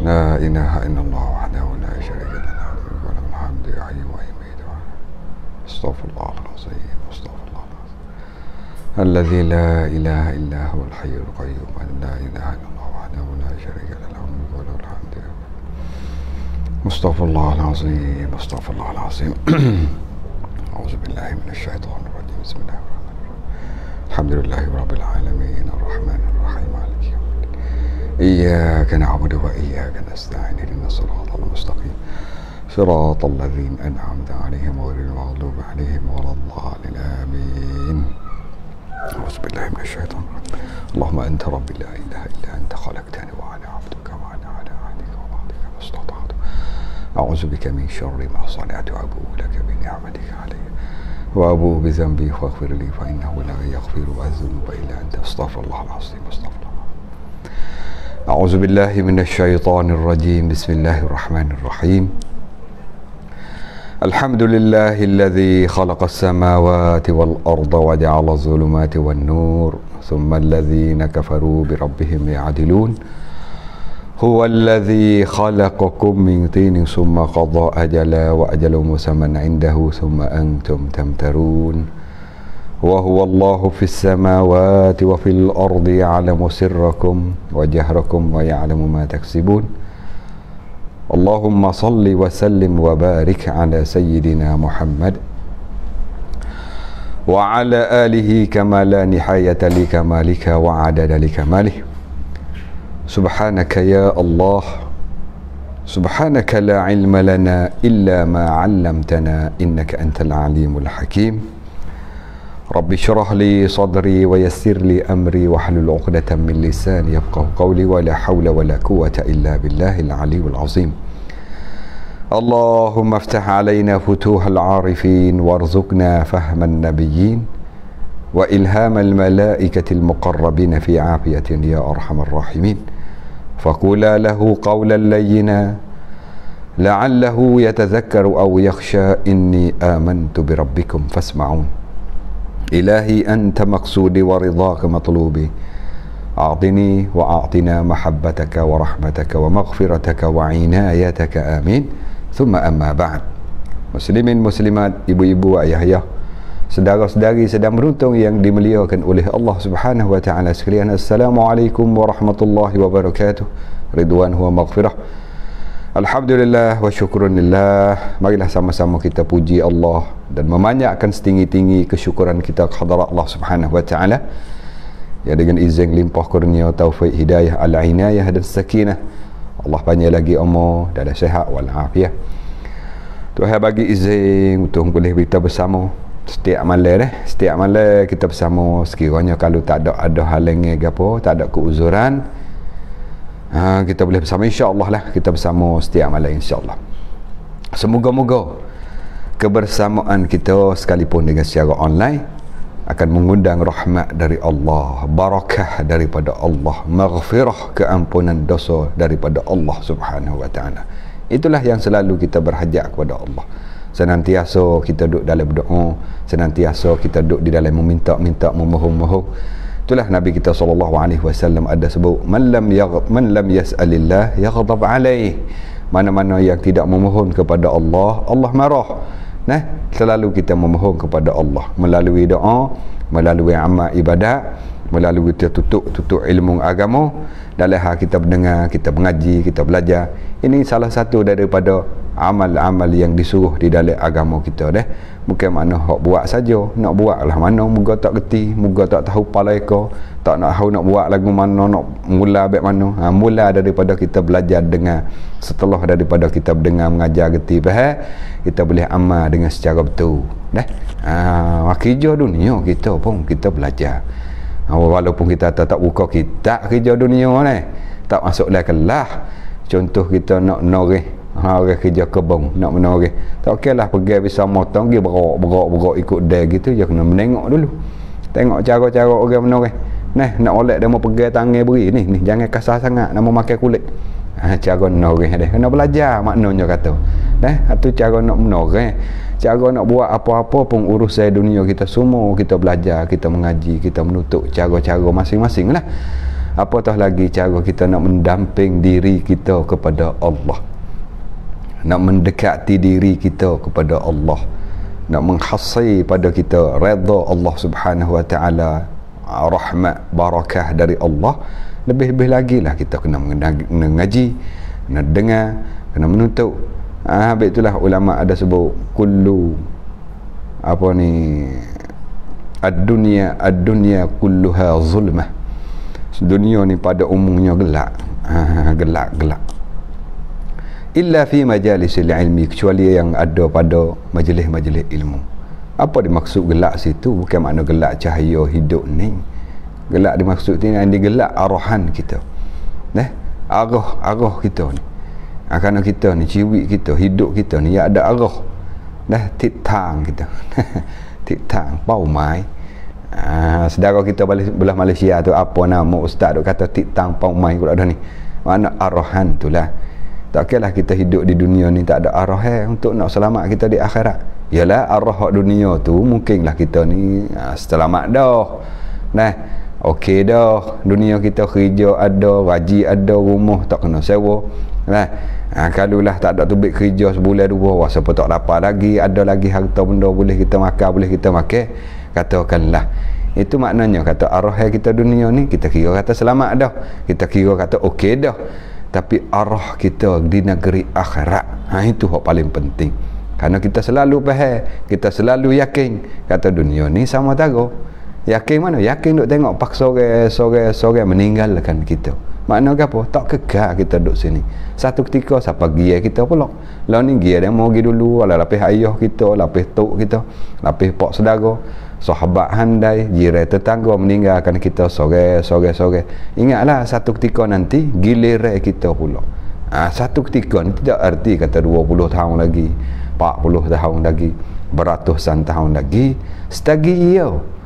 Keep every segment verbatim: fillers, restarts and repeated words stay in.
لا إله إلا الله وحده لا شريك له له الحمد يحيي ويميت. استغفر الله العظيم استغفر الله العظيم الذي لا إله إلا هو الحي القيوم لا إله إلا الله وحده لا شريك له له الملك وله الحمد. استغفر الله العظيم استغفر الله العظيم أعوذ بالله من الشيطان الرجيم بسم الله الرحمن الرحيم الحمد لله رب العالمين الرحمن الرحيم مالك يوم الدين إياك نعبد وإياك نستعين اهدنا الصراط المستقيم صراط الذين أنعمت عليهم غير المغضوب عليهم ولا الضالين آمين. أعوذ بالله من الشيطان الرجيم اللهم أنت ربي لا إله إلا أنت خلقتني وأنا عبدك وأنا على عهدك ووعدك ما استطعت أعوذ بك من شر ما صنعت وأبوء لك بنعمتك علي وأبوء بذنبي فاغفر لي فإنه لا يغفر الذنوب إلا أنت. استغفر الله العظيم استغفر الله. أعوذ بالله من الشيطان الرجيم بسم الله الرحمن الرحيم الحمد لله الذي خلق السماوات والأرض وجعل الظلمات والنور ثم الذين كفروا بربهم يعدلون هو الذي خلقكم من طين ثم قضى أجلا وأجل مسمى عنده ثم أنتم تمترون وهو الله في السماوات وفي الأرض يعلم سركم وجهركم ويعلم ما تكسبون اللهم صل وسلم وبارك على سيدنا محمد وعلى آله كما لا نهاية لكمالك وعدد لكماله. سبحانك يا الله سبحانك لا علم لنا إلا ما علمتنا إنك أنت العليم الحكيم. رب اشرح لي صدري ويسر لي أمري واحلل عقدة من لساني يفقهوا قولي ولا حول ولا قوة إلا بالله العلي العظيم. اللهم افتح علينا فتوح العارفين وارزقنا فهم النبيين وإلهام الملائكة المقربين في عافية يا أرحم الراحمين. فقولا له قولا لينا لعله يتذكر أو يخشى إني آمنت بربكم فاسمعون. إلهي أنت مقصودي ورضاك مطلوبي أعطني وأعطنا محبتك ورحمتك ومغفرتك وعنايتك آمين. ثم أما بعد. Muslimin muslimat, ibu-ibu, ayah-ayah, saudara-saudari sedang beruntung yang dimuliakan oleh Allah Subhanahu wa taala sekalian. Assalamualaikum warahmatullahi wabarakatuh. Ridwan wa maghfirah. Alhamdulillah wa syukurillah. Marilah sama-sama kita puji Allah dan memanyakkan setinggi-tinggi kesyukuran kita kepada Allah Subhanahu wa taala. Ya, dengan izin limpah kurnia taufik hidayah al-inayah dan sakinah Allah panjang lagi umur dan sihat wal afiah. Tuhan bagi izin untuk boleh kita bersama setiap malam eh setiap malam kita bersama sekiranya kalau tak ada ada halangan ke apa, tak ada keuzuran, ha, kita boleh bersama insya-Allah lah, kita bersama setiap malam insya-Allah. Semoga-moga kebersamaan kita sekalipun dengan secara online akan mengundang rahmat dari Allah, barakah daripada Allah, maghfirah, keampunan dosa daripada Allah Subhanahu wa taala. Itulah yang selalu kita berhajat kepada Allah. Senantiasa kita duduk dalam berdoa, senantiasa kita duduk di dalam meminta-minta, memohon-mohon. Itulah Nabi kita sallallahu alaihi wasallam ada sebut, man lam yagh man lam yas'alillah yaghdab alaih. Mana-mana yang tidak memohon kepada Allah, Allah marah. Nah, selalu kita memohon kepada Allah melalui doa, melalui amal ibadat, melalui kita tutup-tutup ilmu agama. Dalam hal kita mendengar, kita mengaji, kita belajar. Ini salah satu daripada amal-amal yang disuruh di dalam agama kita dah. Bukan makna hak buat saja, nak buat lah mana muga tak geti, muga tak tahu palaika, tak nak tahu nak buat lagu mana, nak mula baik mana. Ha, mula daripada kita belajar dengar, setelah daripada kita dengar mengajar geti faham, kita boleh amal dengan secara betul. Dah. Ha, kerja dunia kita pun kita belajar. Ha, walaupun kita tak, tak buka kitab kerja dunia ni, tak masuk dalam kelas. Contoh kita nak noreh, ha, orang kerja kebun nak menoreh, tak okeylah pergi bisa motong, pergi berok berok berok ikut dia gitu, je kena menengok dulu, tengok cara-cara orang menoreh. Nah, nak olek dia mau pergi tangan beri ni, ni jangan kasar sangat, nak mau makan kulit. Ha, cara menoreh dia kena belajar maknanya kata. Nah, itu cara nak menoreh, cara nak buat apa-apa pun urusan dunia kita semua kita belajar, kita mengaji, kita menutup cara-cara masing-masing lah. apatah lagi cara kita nak mendamping diri kita kepada Allah, nak mendekati diri kita kepada Allah, nak menghasai pada kita redha Allah Subhanahu wa taala, rahmat barakah dari Allah. Lebih-lebih lagi lah kita kena mengaji, kena dengar, kena menuntut. Ah, habis itulah ulama ada sebut kullu apa ni, ad-dunya ad-dunya kulluha zulmah. Dunia ni pada umumnya gelap. Ah, gelap gelap. Illa fi majalisil ilmi, kecuali yang ada pada majlis-majlis ilmu. Apa dimaksud gelap situ? Bukan makna gelap cahaya hidup ni. Gelap dimaksud ni yang digelap arahan kita. Nah, arah arah kita ni. Ha, kerana kita ni, ciwik kita, hidup kita ni ya ada arah. Dah titang kita. Titang pau mai. Ha, saudara kita belah Malaysia tu apa nama ustaz duk kata titang pau mai pula dah ni. Mana arahan itulah. Tak kiralah kita hidup di dunia ni tak ada arah eh, untuk nak selamat kita di akhirat. Yalah arah dunia tu mungkinlah kita ni ha, selamat dah. Nah, okey dah. Dunia kita kerja ada, gaji ada, rumah tak kena sewa. Nah, ha, kalau lah tak ada tubik kerja sebulan dua, wah siapa tak dapat lagi, ada lagi harta benda boleh kita makan, boleh kita makan. Katakanlah itu maknanya kata arah kita dunia ni kita kira kata selamat dah, kita kira kata okey dah. Tapi arah kita di negeri akhirat, ha, itu yang paling penting. Kerana kita selalu faham, kita selalu yakin kata dunia ni sama tago. Yakin mana? Yakin duk tengok pak sore sore sore meninggalkan kita. Makna apa? Tak kekal kita duduk sini. Satu ketika siapa gia kita pula. Lah ni gia dia mau pergi dulu, ala lapis ayah kita, lapis tok kita, lapis pak saudara, sahabat handai, jiran tetangga meninggalkan kita sore sore sore. Ingatlah satu ketika nanti giliran kita pula. Ah, ha, satu ketika ni tidak arti kata dua puluh tahun lagi, empat puluh tahun lagi, beratusan tahun lagi, setagi ia.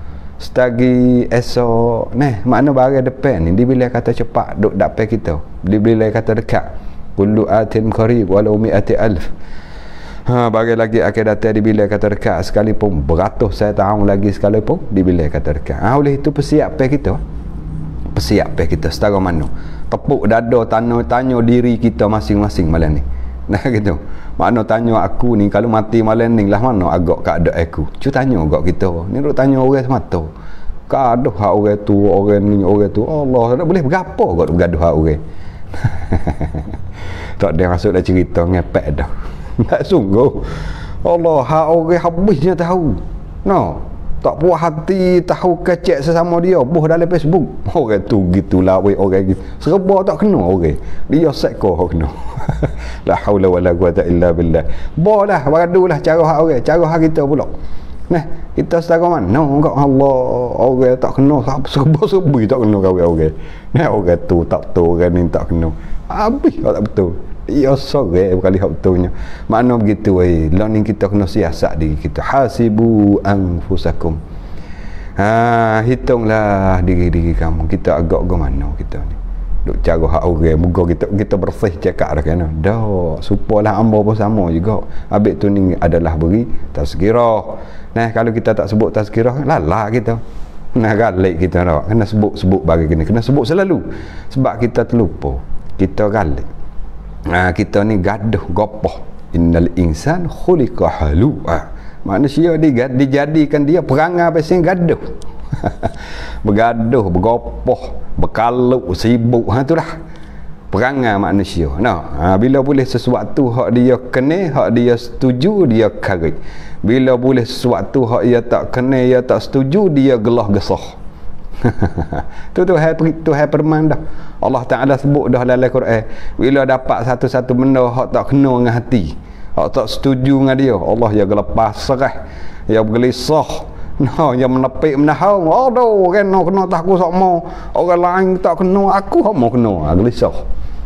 Setagi esok nah, makna barang depan ni bila kata cepat duk dapat kita, bila kata dekat kullu atin qarib walau mi'ati alf. Ha, barang lagi akan datang bila kata dekat, sekalipun beratus saya tahun lagi sekalipun bila kata dekat. Ha, oleh itu persiapan kita, persiapan kita setara mana tepuk dada tanya tanya diri kita masing-masing malam ni. Nah gitu. Makna tanya aku ni kalau mati malam ni lah mana agak keadaan aku. Cu tanya agak kita. Ni duk tanya orang semata. Gaduh hak orang tu, orang ni, orang tu. Allah, tak boleh berapa agak bergaduh hak orang. Tak ada masuk dah cerita ngepek dah. Tak sungguh. Allah, hak orang habisnya tahu. No. Tak puas hati tahu kecek sesama dia buh dalam Facebook. Orang tu gitulah we orang gitu. Serba tak kena orang. Dia seko hak kena. La haula wala quwata illa billah. Bolah beradulah cara hak orang, cara hak kita pula. Nah, kita setara mana enggak Allah orang tak kena serba-serba tak kena kau orang. Nah, orang tu tak betul, orang ni tak kena. Habis tak betul. Ya sore kali hak betulnya. Makna begitu eh. Lah ni kita kena siasat diri kita. Hasibu anfusakum. Ha, hitunglah diri-diri kamu. Kita agak ke mana kita ni. Duk cara hak orang, muka kita kita bersih cakap dah kan. Dah, supalah hamba pun sama juga. Habis tu ni adalah beri tazkirah. Nah, kalau kita tak sebut tazkirah, lalah kita. Nah, galik kita dah. Kena sebut-sebut bagi kena. Kena sebut selalu. Sebab kita terlupa. Kita galik. Ha, kita ni gaduh gopoh. Innal insan khuliqa halua. Manusia dia dijadikan dia perangai pasal gaduh. Bergaduh, bergopoh, berkaluk, sibuk. Ha, itulah perangai manusia. Nah, ha, bila boleh sesuatu hak dia kena, hak dia setuju, dia karik. Bila boleh sesuatu hak dia tak kena, dia tak setuju, dia gelah gesah. tu tu hai tu hai perman dah. Allah Taala sebut dah dalam Quran, bila dapat satu-satu benda hak tak kena dengan hati, hak tak setuju dengan dia, Allah ya lepas serah, ya bergelisah. Nah, yang menepik menahau, aduh kan no kena tak aku sok mau, orang lain tak kena, aku hak mau kena, gelisah.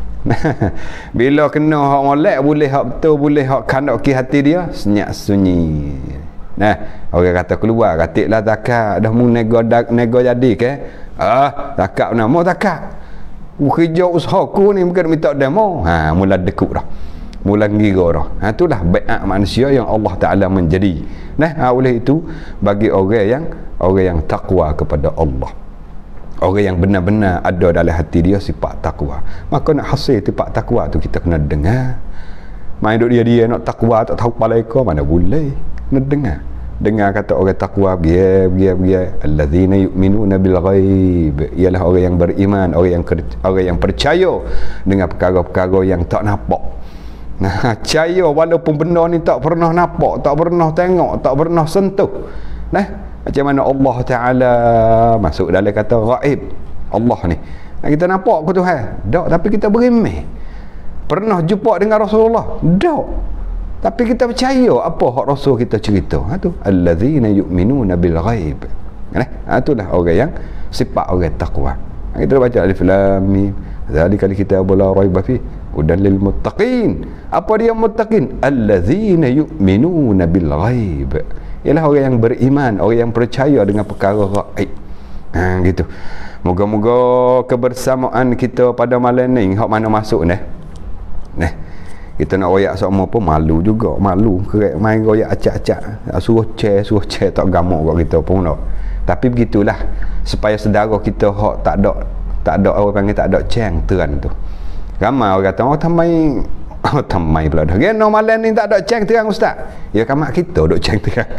Bila kena hak molek boleh hak betul, boleh hak kandak ki hati dia, senyap sunyi. Nah, orang kata keluar, katiklah takak dah mu nego nego jadi ke? Ah, takak nama takak. Kerja usahaku ni bukan minta demo. Ha, mula dekuk dah. Mula ngira dah. Ha, itulah baiat manusia yang Allah Taala menjadi. Nah, ha, oleh itu bagi orang yang orang yang takwa kepada Allah. Orang yang benar-benar ada dalam hati dia sifat takwa. Maka nak hasil sifat takwa tu kita kena dengar. Main duk dia-dia nak takwa tak tahu kepala ekor, mana boleh. Kena dengar. Dengar kata orang takwa, biar biar biar allazina yu'minuna bil ghaib, ialah orang yang beriman, orang yang orang yang percaya dengan perkara-perkara yang tak nampak. Nah, percaya walaupun benda ni tak pernah nampak, tak pernah tengok, tak pernah sentuh. Nah, macam mana Allah Ta'ala masuk dalam kata ghaib. Allah ni, nah, kita nampak ke Tuhan? Tak, tapi kita berimeh. Pernah jumpa dengan Rasulullah? Tak, tapi kita percaya apa hak Rasul kita cerita. Ha tu, allazina yu'minuna bil ghaib. Nah, ha itulah orang yang sifat orang takwa. Ha, kita baca alif lam mim, zalikal kitabu la raiba fihi hudan lil muttaqin. Apa dia muttaqin? Allazina yu'minuna bil ghaib. Ialah orang yang beriman, orang yang percaya dengan perkara ghaib. Ha gitu. Moga-moga kebersamaan kita pada malam ni hak mana masuk ni. Nah, kita nak royak sama pun malu juga, malu kerek main royak acak-acak, suruh chair suruh chair tak gamuk kat kita pun nak. Tapi begitulah supaya saudara kita hak tak ada tak ada orang panggil tak ada ceng terang tu. Ramai orang kata oh tamai oh tamai pula dah. Geno malam ni tak ada ceng terang ustaz. Ya kamak kita duk ceng terang.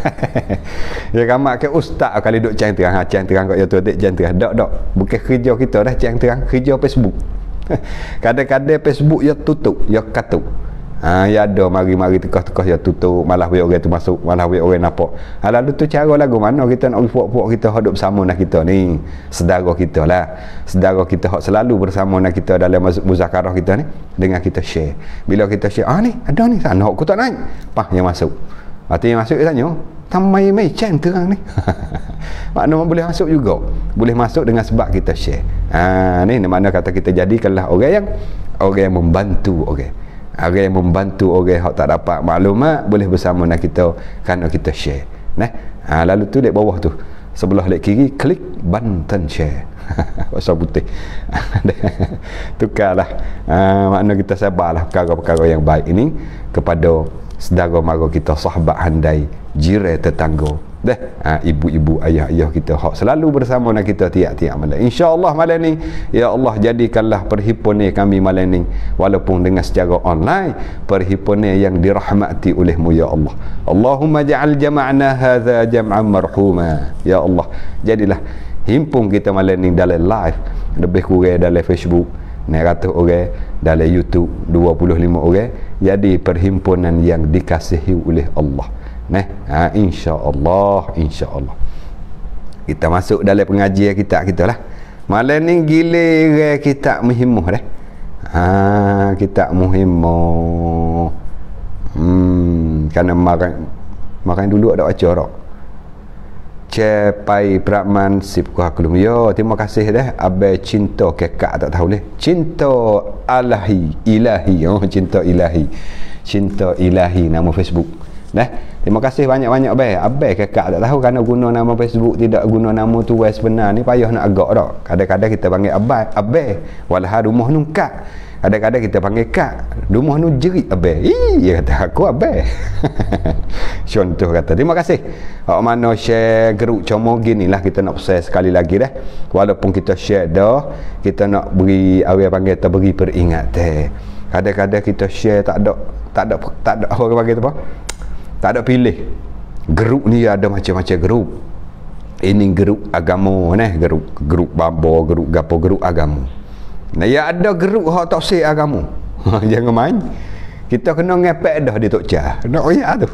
Ya kamak ke ustaz kali duk ceng terang, ha ceng terang kat ya tu tak ceng terang. Dak dak. Bukan kerja kita dah ceng terang, kerja Facebook. Kadang-kadang Facebook ya tutup, ya katup. Ha, ya ada mari-mari tekah-tekah ya tutup, malah we orang tu masuk, malah we orang nampak. Ha, lalu tu cara lagu mana kita nak puak-puak kita hidup bersama dengan kita ni, saudara kita lah. Saudara kita hak selalu bersama dengan kita dalam muzakarah kita ni, dengan kita share. Bila kita share, ah ni, ada ni sana aku tak naik. Pah yang masuk. Hati yang masuk dia tanya, tamai mai cen terang ni. Maknanya boleh masuk juga. Boleh masuk dengan sebab kita share. Ha, ni mana kata kita jadikanlah orang yang orang yang membantu orang. Okay. Orang yang membantu orang yang tak dapat maklumat boleh bersama dengan kita kerana kita share. Nah, ha, lalu tu dek bawah tu sebelah dek kiri klik button share. Bahasa putih. Tukarlah. Ha, makna kita sabarlah perkara-perkara yang baik ini kepada saudara mara kita, sahabat handai, jiran tetangga. Dah, ha, ibu-ibu, ayah-ayah kita hak selalu bersama dengan kita tiap-tiap malam. Insya-Allah malam ni, ya Allah jadikanlah perhimpunan kami malam ni walaupun dengan secara online, perhimpunan yang dirahmati oleh-Mu ya Allah. Allahumma ja'al jama'na hadza jam'an marhuma. Ya Allah, jadilah himpun kita malam ni dalam live, lebih kurang dalam Facebook enam ratus orang, dalam YouTube dua puluh lima orang, jadi perhimpunan yang dikasihi oleh Allah. Nah, ha, insya-Allah, insya-Allah. Kita masuk dalam pengajian kita kita lah. Malam ni giliran kita muhimmah dah. Ha, kita muhimmah. Hmm, kerana makan makan dulu ada baca dak. Cepai Praman Sipkuh Aklum. Yo, terima kasih dah. Abai cinta kekak tak tahu leh. Cinta alahi, ilahi. Oh, cinta ilahi. Cinta ilahi nama Facebook. Nah, terima kasih banyak-banyak abai. Abai kakak tak tahu kerana guna nama Facebook tidak guna nama tu wes sebenar ni payah nak agak dak. Kadang-kadang kita panggil abai, abai. Walah rumah nu kak. Kadang-kadang kita panggil kak. Rumah nu jerit abai. Ih, dia kata aku abai. Contoh kata. Terima kasih. Hak mana share geruk como ginilah kita nak pesan sekali lagi dah. Walaupun kita share dah, kita nak beri awak panggil kita beri peringatan. Kadang-kadang kita share tak ada tak ada tak ada orang panggil apa? Tak ada pilih. Grup ni ada macam-macam grup. Ini grup agama nah, grup grup babo, grup gapo, grup agama. Nah, ya ada grup hak tak sih agama. Jangan main. Kita kena ngepek dah di Tok Cha. Nak oyak tu.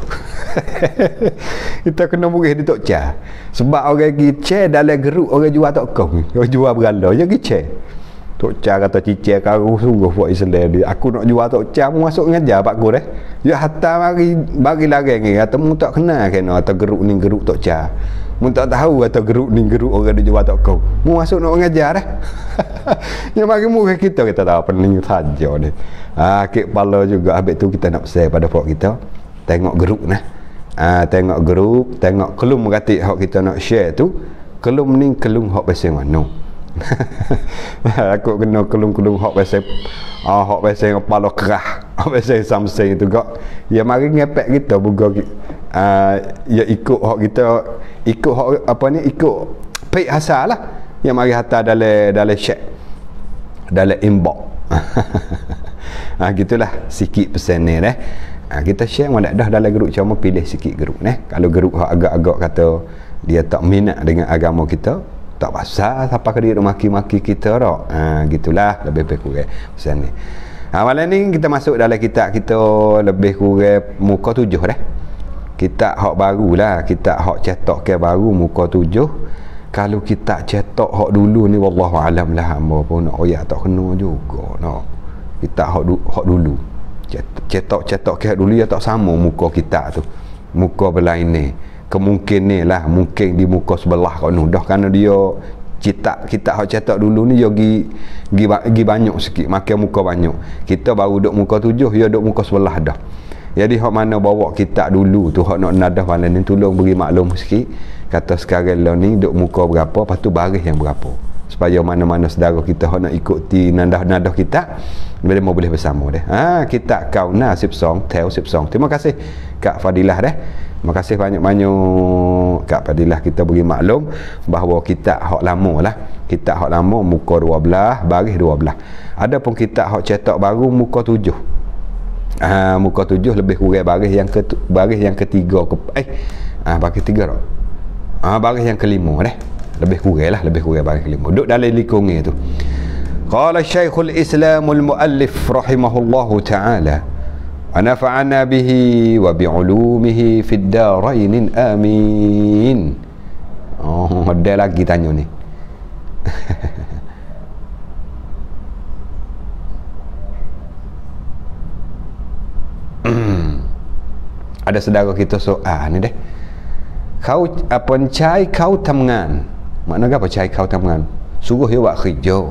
Kita kena murih di Tok Cha. Sebab orang gice dalam grup orang jual tak kau. Orang jual berala je gice. Tok Cha kata cicir kau sungguh buat Islam dia. Aku nak jual Tok Cha mu masuk ngajar pak ku dah. Ya hatta mari bagi lagi ni kata mu tak kenal kena atau geruk ni geruk Tok Cha. Mu tak tahu atau geruk ni geruk orang dia jual tak kau. Mu masuk nak ngajar dah. Ya mari mu kita kita tahu pening saja ni. Ah kek pala juga habis tu kita nak share pada pok kita. Tengok geruk nah. Ah tengok geruk, tengok kelum katik hak kita nak share tu. Kelum ni kelung hak pasal mana? Aku kena kelung-kelung hak pasal ah hak pasal kepala kerah, hak pasal Samsung itu gak. Ya mari ngepek kita buga ah ya ikut hak kita ikut hak apa ni ikut pek hasalah. Yang mari hantar dalam dalam chat, dalam inbox. Ha, gitulah sikit pesan ni dah. Ha, kita share mana dah dalam grup, cuma pilih sikit grup ni. Kalau grup agak-agak kata dia tak minat dengan agama kita, tak pasal siapa ke dia maki-maki kita dah. Ha, gitulah lebih baik kurang pesan ni. Ha, malam ni kita masuk dalam kitab kita lebih kurang muka tujuh dah. Kitab hak barulah, kitab hak cetak ke baru muka tujuh. Kalau kitab cetak hak dulu ni wallahu alam lah, hamba pun nak ayat tak kena juga no. Kitab hak, du, hak dulu cetak-cetak ke dulu ya tak sama muka kitab tu, muka berlain ni kemungkin ni lah, mungkin di muka sebelah kau nu dah, kerana dia kitab kitab hak cetak dulu ni dia gi gi, gi banyak sikit, makan muka banyak. Kita baru duk muka tujuh, dia duk muka sebelah dah. Jadi hak mana bawa kitab dulu tu, hak nak nadah malam ni tolong beri maklum sikit, kata sekarang lah ni duk muka berapa, lepas tu baris yang berapa, supaya mana-mana saudara kita hak nak ikuti nadah-nadah kitab boleh mau boleh bersama dah. Ha, kitab kau nasib song tel sip song. Terima kasih Kak Fadilah dah. Terima kasih banyak-banyak Kak Fadilah, kita beri maklum bahawa kitab hak lama lah, kitab hak lama muka dua belas, baris dua belas. Ada pun kitab hak cetak baru muka tujuh. Ha, muka tujuh lebih kurang baris yang ke baris yang ketiga ke eh ah ha, baris tiga dah. Ah ha, baris yang kelima dah. Lebih kurang lah, lebih kurang baris kelima. Duduk dalam likungnya tu. Qala Syekhul Islamul Muallif rahimahullahu ta'ala wa nafa'ana bihi wa bi'ulumihi fid darain amin. Oh, ada lagi tanya ni. Ada saudara kita soal ni deh. Kau apa cai kau tamngan. Makna apa cai kau tamngan? Suruh dia buat kerja.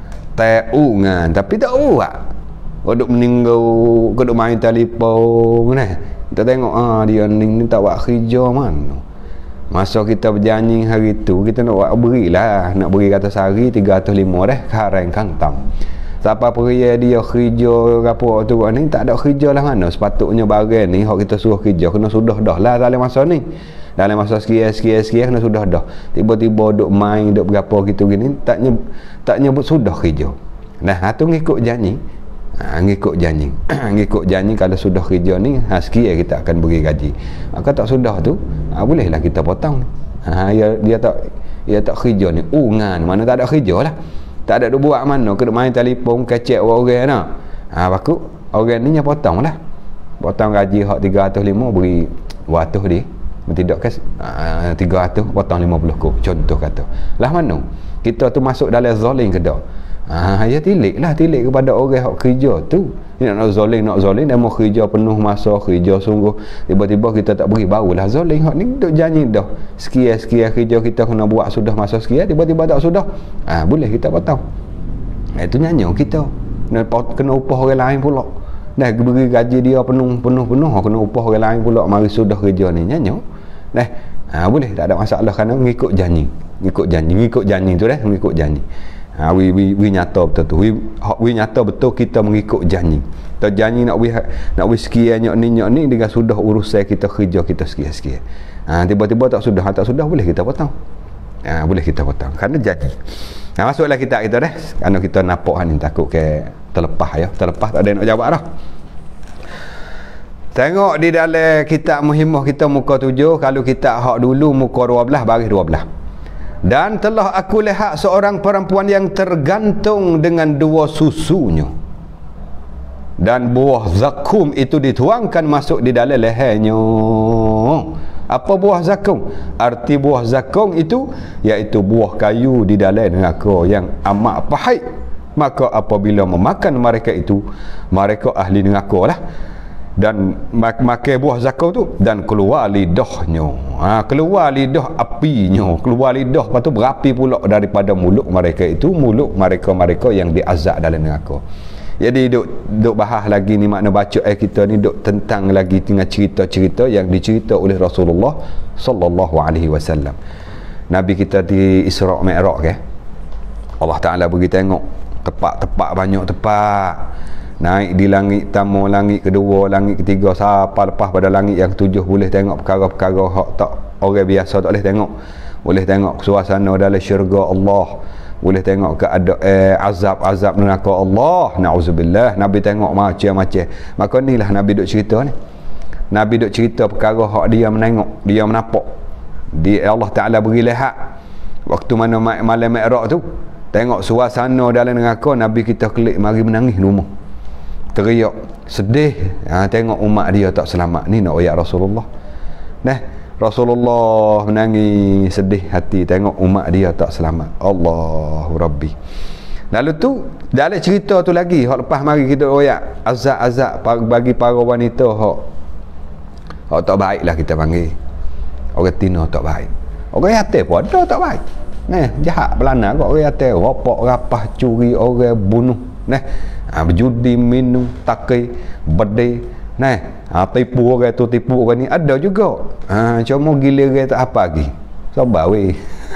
Tahu ngan tapi tak buat. Kau duk meninggal, kau duk main telefon nah. Kita tengok ah dia ni tak buat kerja mana. Masa kita berjanji hari tu kita nak buat berilah, nak beri kata sehari tiga ratus lima dah karang kantam. Siapa peria dia kerja apa tu ni tak ada kerja lah mana. Sepatutnya barang ni hak kita suruh kerja kena sudah dah lah dalam masa ni. Dalam masa sekian-sekian kena sudah dah. Tiba-tiba duk main duk berapa gitu gini tak nyebut, tak nyebut sudah kerja. Nah, ha tu ngikut janji. Ha, ngikut janji. Ngikut janji kalau sudah kerja ni ha sekian kita akan beri gaji. Kalau tak sudah tu ha, bolehlah kita potong. Ha dia, dia tak dia tak kerja ni. Ungan mana tak ada kerja lah. Tak ada duk buat mana, kena main telefon kecek orang nak. Ha baku orang ni nya potong lah. Potong gaji hak tiga ratus lima beri dua ratus dia. Tidak ke uh, tiga ratus potong lima puluh ko, contoh kata. Lah mana? Kita tu masuk dalam zalim ke dak? Ah ya tilik lah, tilik kepada orang hak kerja tu. Ni nak zalim nak zalim dah mau kerja penuh masa, kerja sungguh. Tiba-tiba kita tak beri barulah zalim hak ni duk janji dah. Sekian-sekian kerja kita kena buat sudah masa sekian, tiba-tiba tak sudah. Ah boleh kita potong. Itu nyanyi kita. Kena upah orang lain pula. Dah beri gaji dia penuh-penuh-penuh, kena upah orang lain pula mari sudah kerja ni nyanyi. Dah, ha, boleh tak ada masalah kerana mengikut janji, mengikut janji, mengikut janji tu dah, mengikut janji. Ha, we, we, we nyata betul tu, we, we nyata betul kita mengikut janji. Kita janji nak we nak we sekian nyok ni nyok ni dengan sudah urusan kita kerja kita sekian-sekian. Ha, tiba-tiba tak sudah, tak sudah boleh kita potong. Ha, boleh kita potong kerana janji. Ha, masuklah kita kita dah, kerana kita nampak ni takut ke terlepas ya, terlepas tak ada yang nak jawab dah. Tengok di dalam kitab Muhimmah kita muka tujuh, kalau kitab hak dulu muka dua belas baris dua belas. Dan telah aku lihat seorang perempuan yang tergantung dengan dua susunya. Dan buah zakum itu dituangkan masuk di dalam lehernya. Apa buah zakum? Arti buah zakum itu iaitu buah kayu di dalam neraka yang amat pahit. Maka apabila memakan mereka itu, mereka ahli neraka lah. Dan mak makan buah zakum tu dan keluar lidahnya. Ha, keluar lidah apinya, keluar lidah lepas tu berapi pula daripada mulut mereka itu, mulut mereka-mereka yang diazab dalam neraka. Jadi duk duk bahas lagi ni makna baca ayat kita ni duk tentang lagi dengan cerita-cerita yang dicerita oleh Rasulullah sallallahu alaihi wasallam. Nabi kita di Isra' Mi'raj ke. Allah Taala bagi tengok tepat-tepat banyak tepat. Naik di langit tamu, langit kedua, langit ketiga, sampai lepas pada langit yang tujuh boleh tengok perkara-perkara hak tak orang biasa tak boleh tengok. boleh tengok suasana dalam syurga Allah, boleh tengok ke ada eh, azab-azab neraka Allah, na'udzubillah. Nabi tengok macam-macam. Maka inilah Nabi duk cerita ni. Nabi duk cerita perkara hak dia menengok, dia menapok. Dia Allah Taala beri lihat waktu mana malam Mi'raj tu, tengok suasana dalam neraka, Nabi kita kelik mari menangis rumah. Teriak sedih, ha, tengok umat dia tak selamat. Ni nak ayat Rasulullah. Nah, Rasulullah menangis sedih hati tengok umat dia tak selamat. Allahu Rabbi. Lalu tu dalam cerita tu lagi hak lepas mari kita ayat azab-azab bagi para wanita hak hak tak baik lah kita panggil. Orang tina tak baik. Orang yatim pun ada tak baik. Nah, jahat belana kok orang yatim, rapak, rapah, curi, orang bunuh. Nah, ha, berjudi, minum, takai, bedai, nah, ha, tipu orang tu, tipu orang ni ada juga. Ha, cuma giliran tak apa lagi. Sabar weh.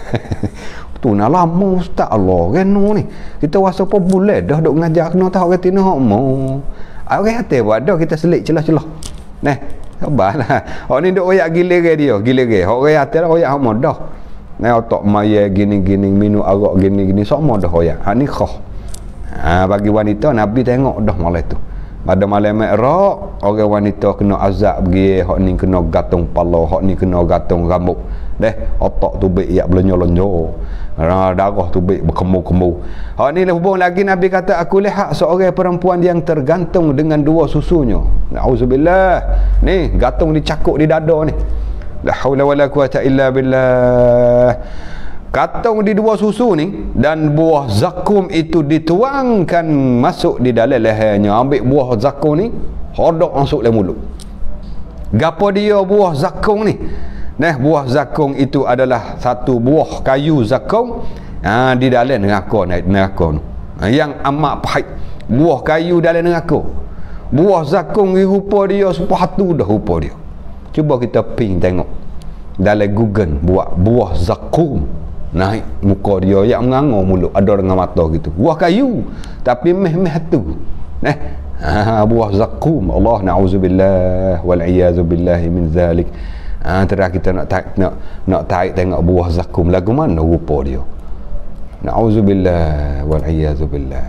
Tu nak lama ustaz Allah reno ni. Kita rasa apa boleh dah duk ngajar kena tahu orang tina hak mau. Orang yatim pun ada kita selit celah-celah. Nah, sabarlah. Hak ni duk royak giliran dia, giliran. Hak orang yatim royak hak dah. Nah, otak maya gini-gini, minum arak gini-gini, semua dah royak. Hak ni khah. Ha, bagi wanita Nabi tengok dah malam tu. Pada malam Mi'raj orang wanita kena azab pergi, hak ni kena gantung kepala, hak ni kena gantung rambut. Deh, otak tu baik yak belonyo-lonyo. Darah tu baik berkemul-kemul. Hak ni hubung lagi Nabi kata aku lihat seorang perempuan yang tergantung dengan dua susunya. Nauzubillah. Ni gantung dicakuk di dada ni. La haula wala quwata illa billah. Katung di dua susu ni dan buah zakum itu dituangkan masuk di dalam lehernya. Ambil buah zakum ni, hodok masuk dalam mulut. Gapo dia buah zakum ni? Nah, buah zakum itu adalah satu buah kayu zakum, ha, di dalam neraka, neraka tu. Ha, yang amat pahit. Buah kayu dalam neraka. Buah zakum ni rupa dia sepatu dah rupa dia. Cuba kita ping tengok dalam Google buat buah zakum. Naik muka dia yang mengangur mulut, ada dengan mata gitu. Buah kayu tapi meh-meh tu. Nah, ha, buah zakum. Allah na'udzubillah wal iyazubillah min zalik. Ha, terus kita nak tarik nak nak tarik tengok buah zakum lagu mana rupa dia. Na'udzubillah wal iyazubillah.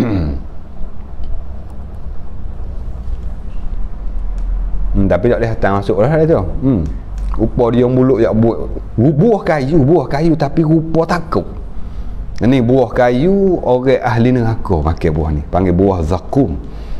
hmm, tapi tak boleh datang masuk dah tu. Hmm. Rupa dia mulut yang buat buah kayu, buah kayu tapi rupa takut. Ini buah kayu orang ahli neraka makan buah ni, panggil buah zakum.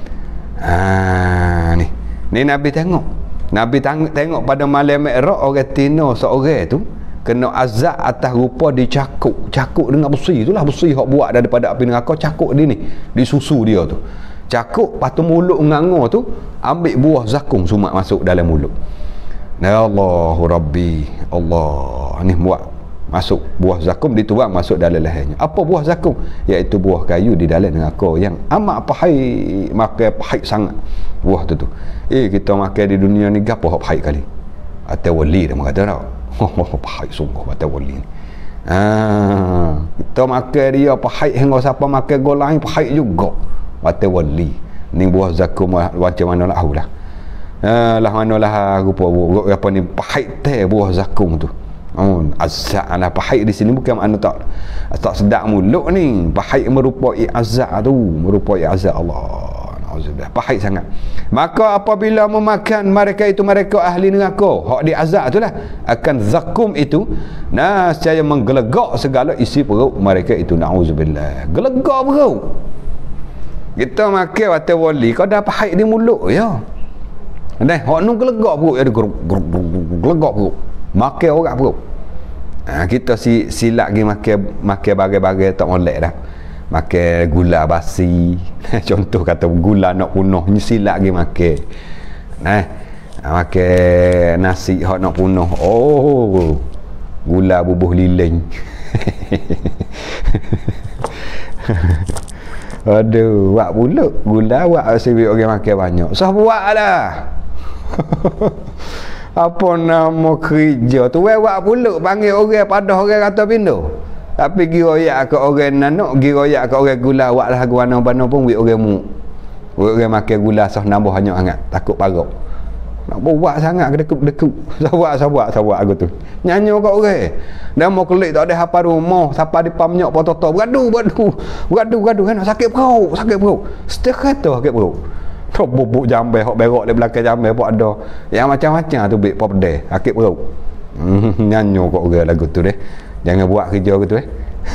Ha, ni. Ni Nabi tengok. Nabi tang- tengok pada malam Mi'raj orang tina seorang tu kena azab atas rupa dicakuk, cakuk dengan besi itulah besi hak buat daripada api neraka, cakuk dia ni, di susu dia tu. Cakuk patu mulut ngangur tu, ambil buah zakum sumak masuk dalam mulut. Ya Allahu Rabbi, Allah ni buat masuk buah zakum dituang masuk dalam lehernya. Apa buah zakum? Iaitu buah kayu di dalam neraka yang amat pahit, makan pahit sangat buah tu tu. Eh kita makan di dunia ni gapo hak pahit kali? Atau wali dia kata tak? Oh pahit sungguh atau wali ni. Ah, kita makan dia pahit hingga siapa makan golai pahit juga. Atau wali. Ni buah zakum macam mana lah lah. Uh, lah mana lah rupa buah apa ni pahit teh buah zakum tu. Oh, azab lah pahit di sini bukan makna tak tak sedap mulut ni. Pahit merupai azab tu, merupai azab Allah. Nauzubillah, pahit sangat. Maka apabila memakan mereka itu mereka ahli neraka, hak di azab itulah akan zakum itu nah secara menggelegak segala isi perut mereka itu. Nauzubillah. Gelegak perut. Kita makan waktu wali kau dah pahit di mulut ya. Dah, hak nu gelegak perut, ada gelegak perut. Makan orang perut. Ha, kita si silap pergi makan makan bagai-bagai tak molek dah. Makan gula basi. Contoh kata gula nak punah, ni silap pergi makan. Nah, makan nasi hak nak punah. Oh, gula bubuh lilin. Aduh, buat pulut gula buat sibuk orang makan banyak. Sah buatlah. Apa nama kerja tu buat pulut panggil orang pada orang kata pindo. Tapi giroyak ke orang nanok, giroyak ke orang gula buat lah guna bana pun buat orang mu. Buat orang makan gula sah nambah banyak sangat, takut parok. Nak buat sangat kedekut-dekut. Sabak-sabak sabak aku tu. Nyanyi kat orang. Dan mau kelik tak ada hafal rumah, siapa di pamnyok pototo. Beradu, beradu. Beradu, beradu kan sakit perut, sakit perut. Setiap kata sakit perut. Tok bubuk jambe hok berok di belakang jambe pun ada. Yang macam-macam tu bik pop deh, sakit perut. Hmm, nyanyi kat orang lagu tu deh. Jangan buat kerja gitu eh.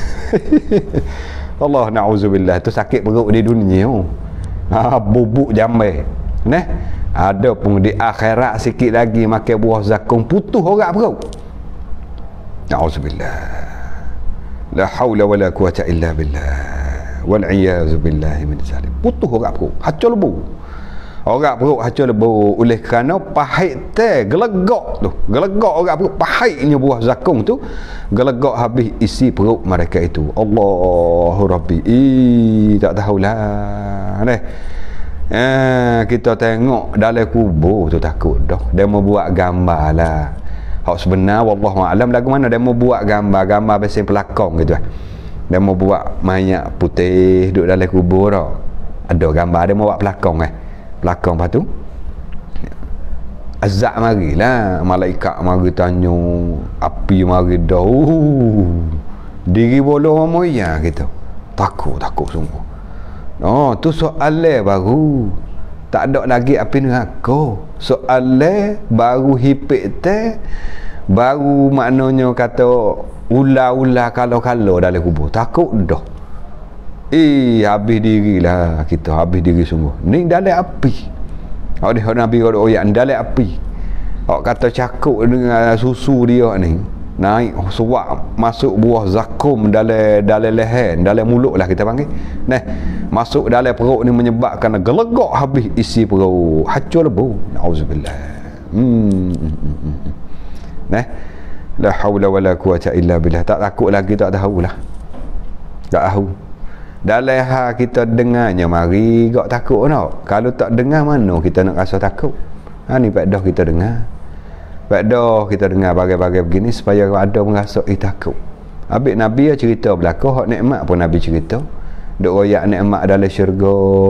Allah na'udzubillah, tu sakit perut di dunia. Ha, bubuk jambe. Neh. Ada pun di akhirat sikit lagi makan buah zakum putus orang perut. Na'udzubillah. La haula wala quwata illa billah. Wal iyazu billahi min zalim. Putus orang perut, hacur lebu. Orang perut hacur lebu oleh kerana pahit teh, gelegak tu. Gelegak orang perut, pahitnya buah zakum tu. Gelegak habis isi perut mereka itu. Allahu Rabbi. Ih, tak tahulah. Neh. Eh, kita tengok dalam kubur tu takut dah. Dia mau buat gambar lah. Hak sebenar wallahu alam lagu mana dia mau buat gambar, gambar besen pelakon gitu. Dia mau buat mayat putih duduk dalam kubur dah. Ada gambar dia mau buat pelakon eh. Pelakon lepas tu azab marilah, malaikat mari tanya, api mari dah. Uh, diri bolo moya gitu. Takut, takut sungguh. Oh, tu soalan baru. Tak ada lagi api neraka. Soalan baru hipik teh, baru maknanya kata ular-ular kalau-kalau dalam kubur. Takut dah. Eh, habis dirilah kita, habis diri sungguh. Ni dalam api. Hak dia Nabi kata oyak dalam api. Hak kata cakuk dengan susu dia ni. Naik suak masuk buah zakum dalam dalam leher, dalam mulut lah kita panggil. Nah, masuk dalam perut ni menyebabkan gelegak habis isi perut, hacur lebu. Auzubillah. Hmm. Nah, la haula wala quwata illa billah. Tak takut lagi, tak tahulah. Tak tahu. Dalam hal kita dengarnya mari gak takut nak. Kalau tak dengar mana kita nak rasa takut. Ha ni pak dah kita dengar. Baik dah kita dengar bagai-bagai begini supaya ada merasa eh takut. Habis Nabi ya cerita belaka hak nikmat pun Nabi cerita. Duk royak nikmat dalam syurga.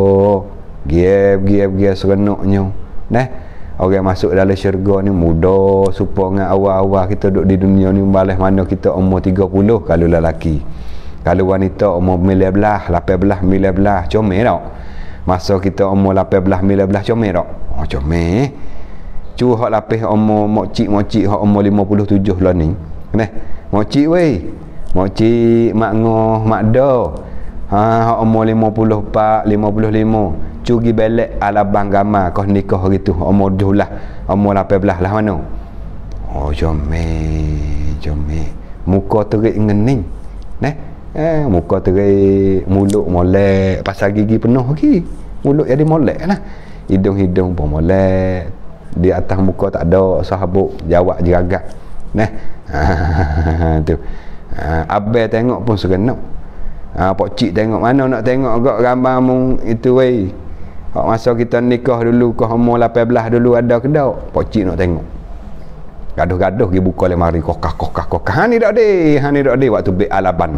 Giap-giap-giap serenoknya. Nah, orang masuk dalam syurga ni muda supaya dengan awal-awal kita duduk di dunia ni balas mana kita umur tiga puluh kalau lelaki. Kalau wanita umur sembilan belas, lapan belas, sembilan belas, comel tak? Masa kita umur lapan belas, sembilan belas comel tak? Oh, comel. Cu hak lapis umur mokcik-mokcik hak umur lima puluh tujuh lah ni. Neh, mokcik weh. Mokcik mak ngoh, mak do. Ha hak umur lima puluh empat, lima puluh lima. Cu gi belek alabang gamar kau nikah gitu. Umur tujuh belas, umur lapan belas lah mana. Oh, jomeh, jomeh. Muka terik ngening. Neh, eh muka terik, mulut molek, pasal gigi penuh lagi. Mulut jadi molek lah. Hidung-hidung pun molek. Di atas muka tak ada sahabuk jawab jeragak. Nah, ha, tu. Ha, abai tengok pun serenok. Ha, pak cik tengok mana nak tengok agak gambar mung itu wei. Hak masa kita nikah dulu ke umur lapan belas dulu ada ke dak? Pak cik nak tengok. Gaduh-gaduh pergi buka lemari kokah-kokah kokah. Ha ni dak deh, ha ni dak deh waktu bek alaban.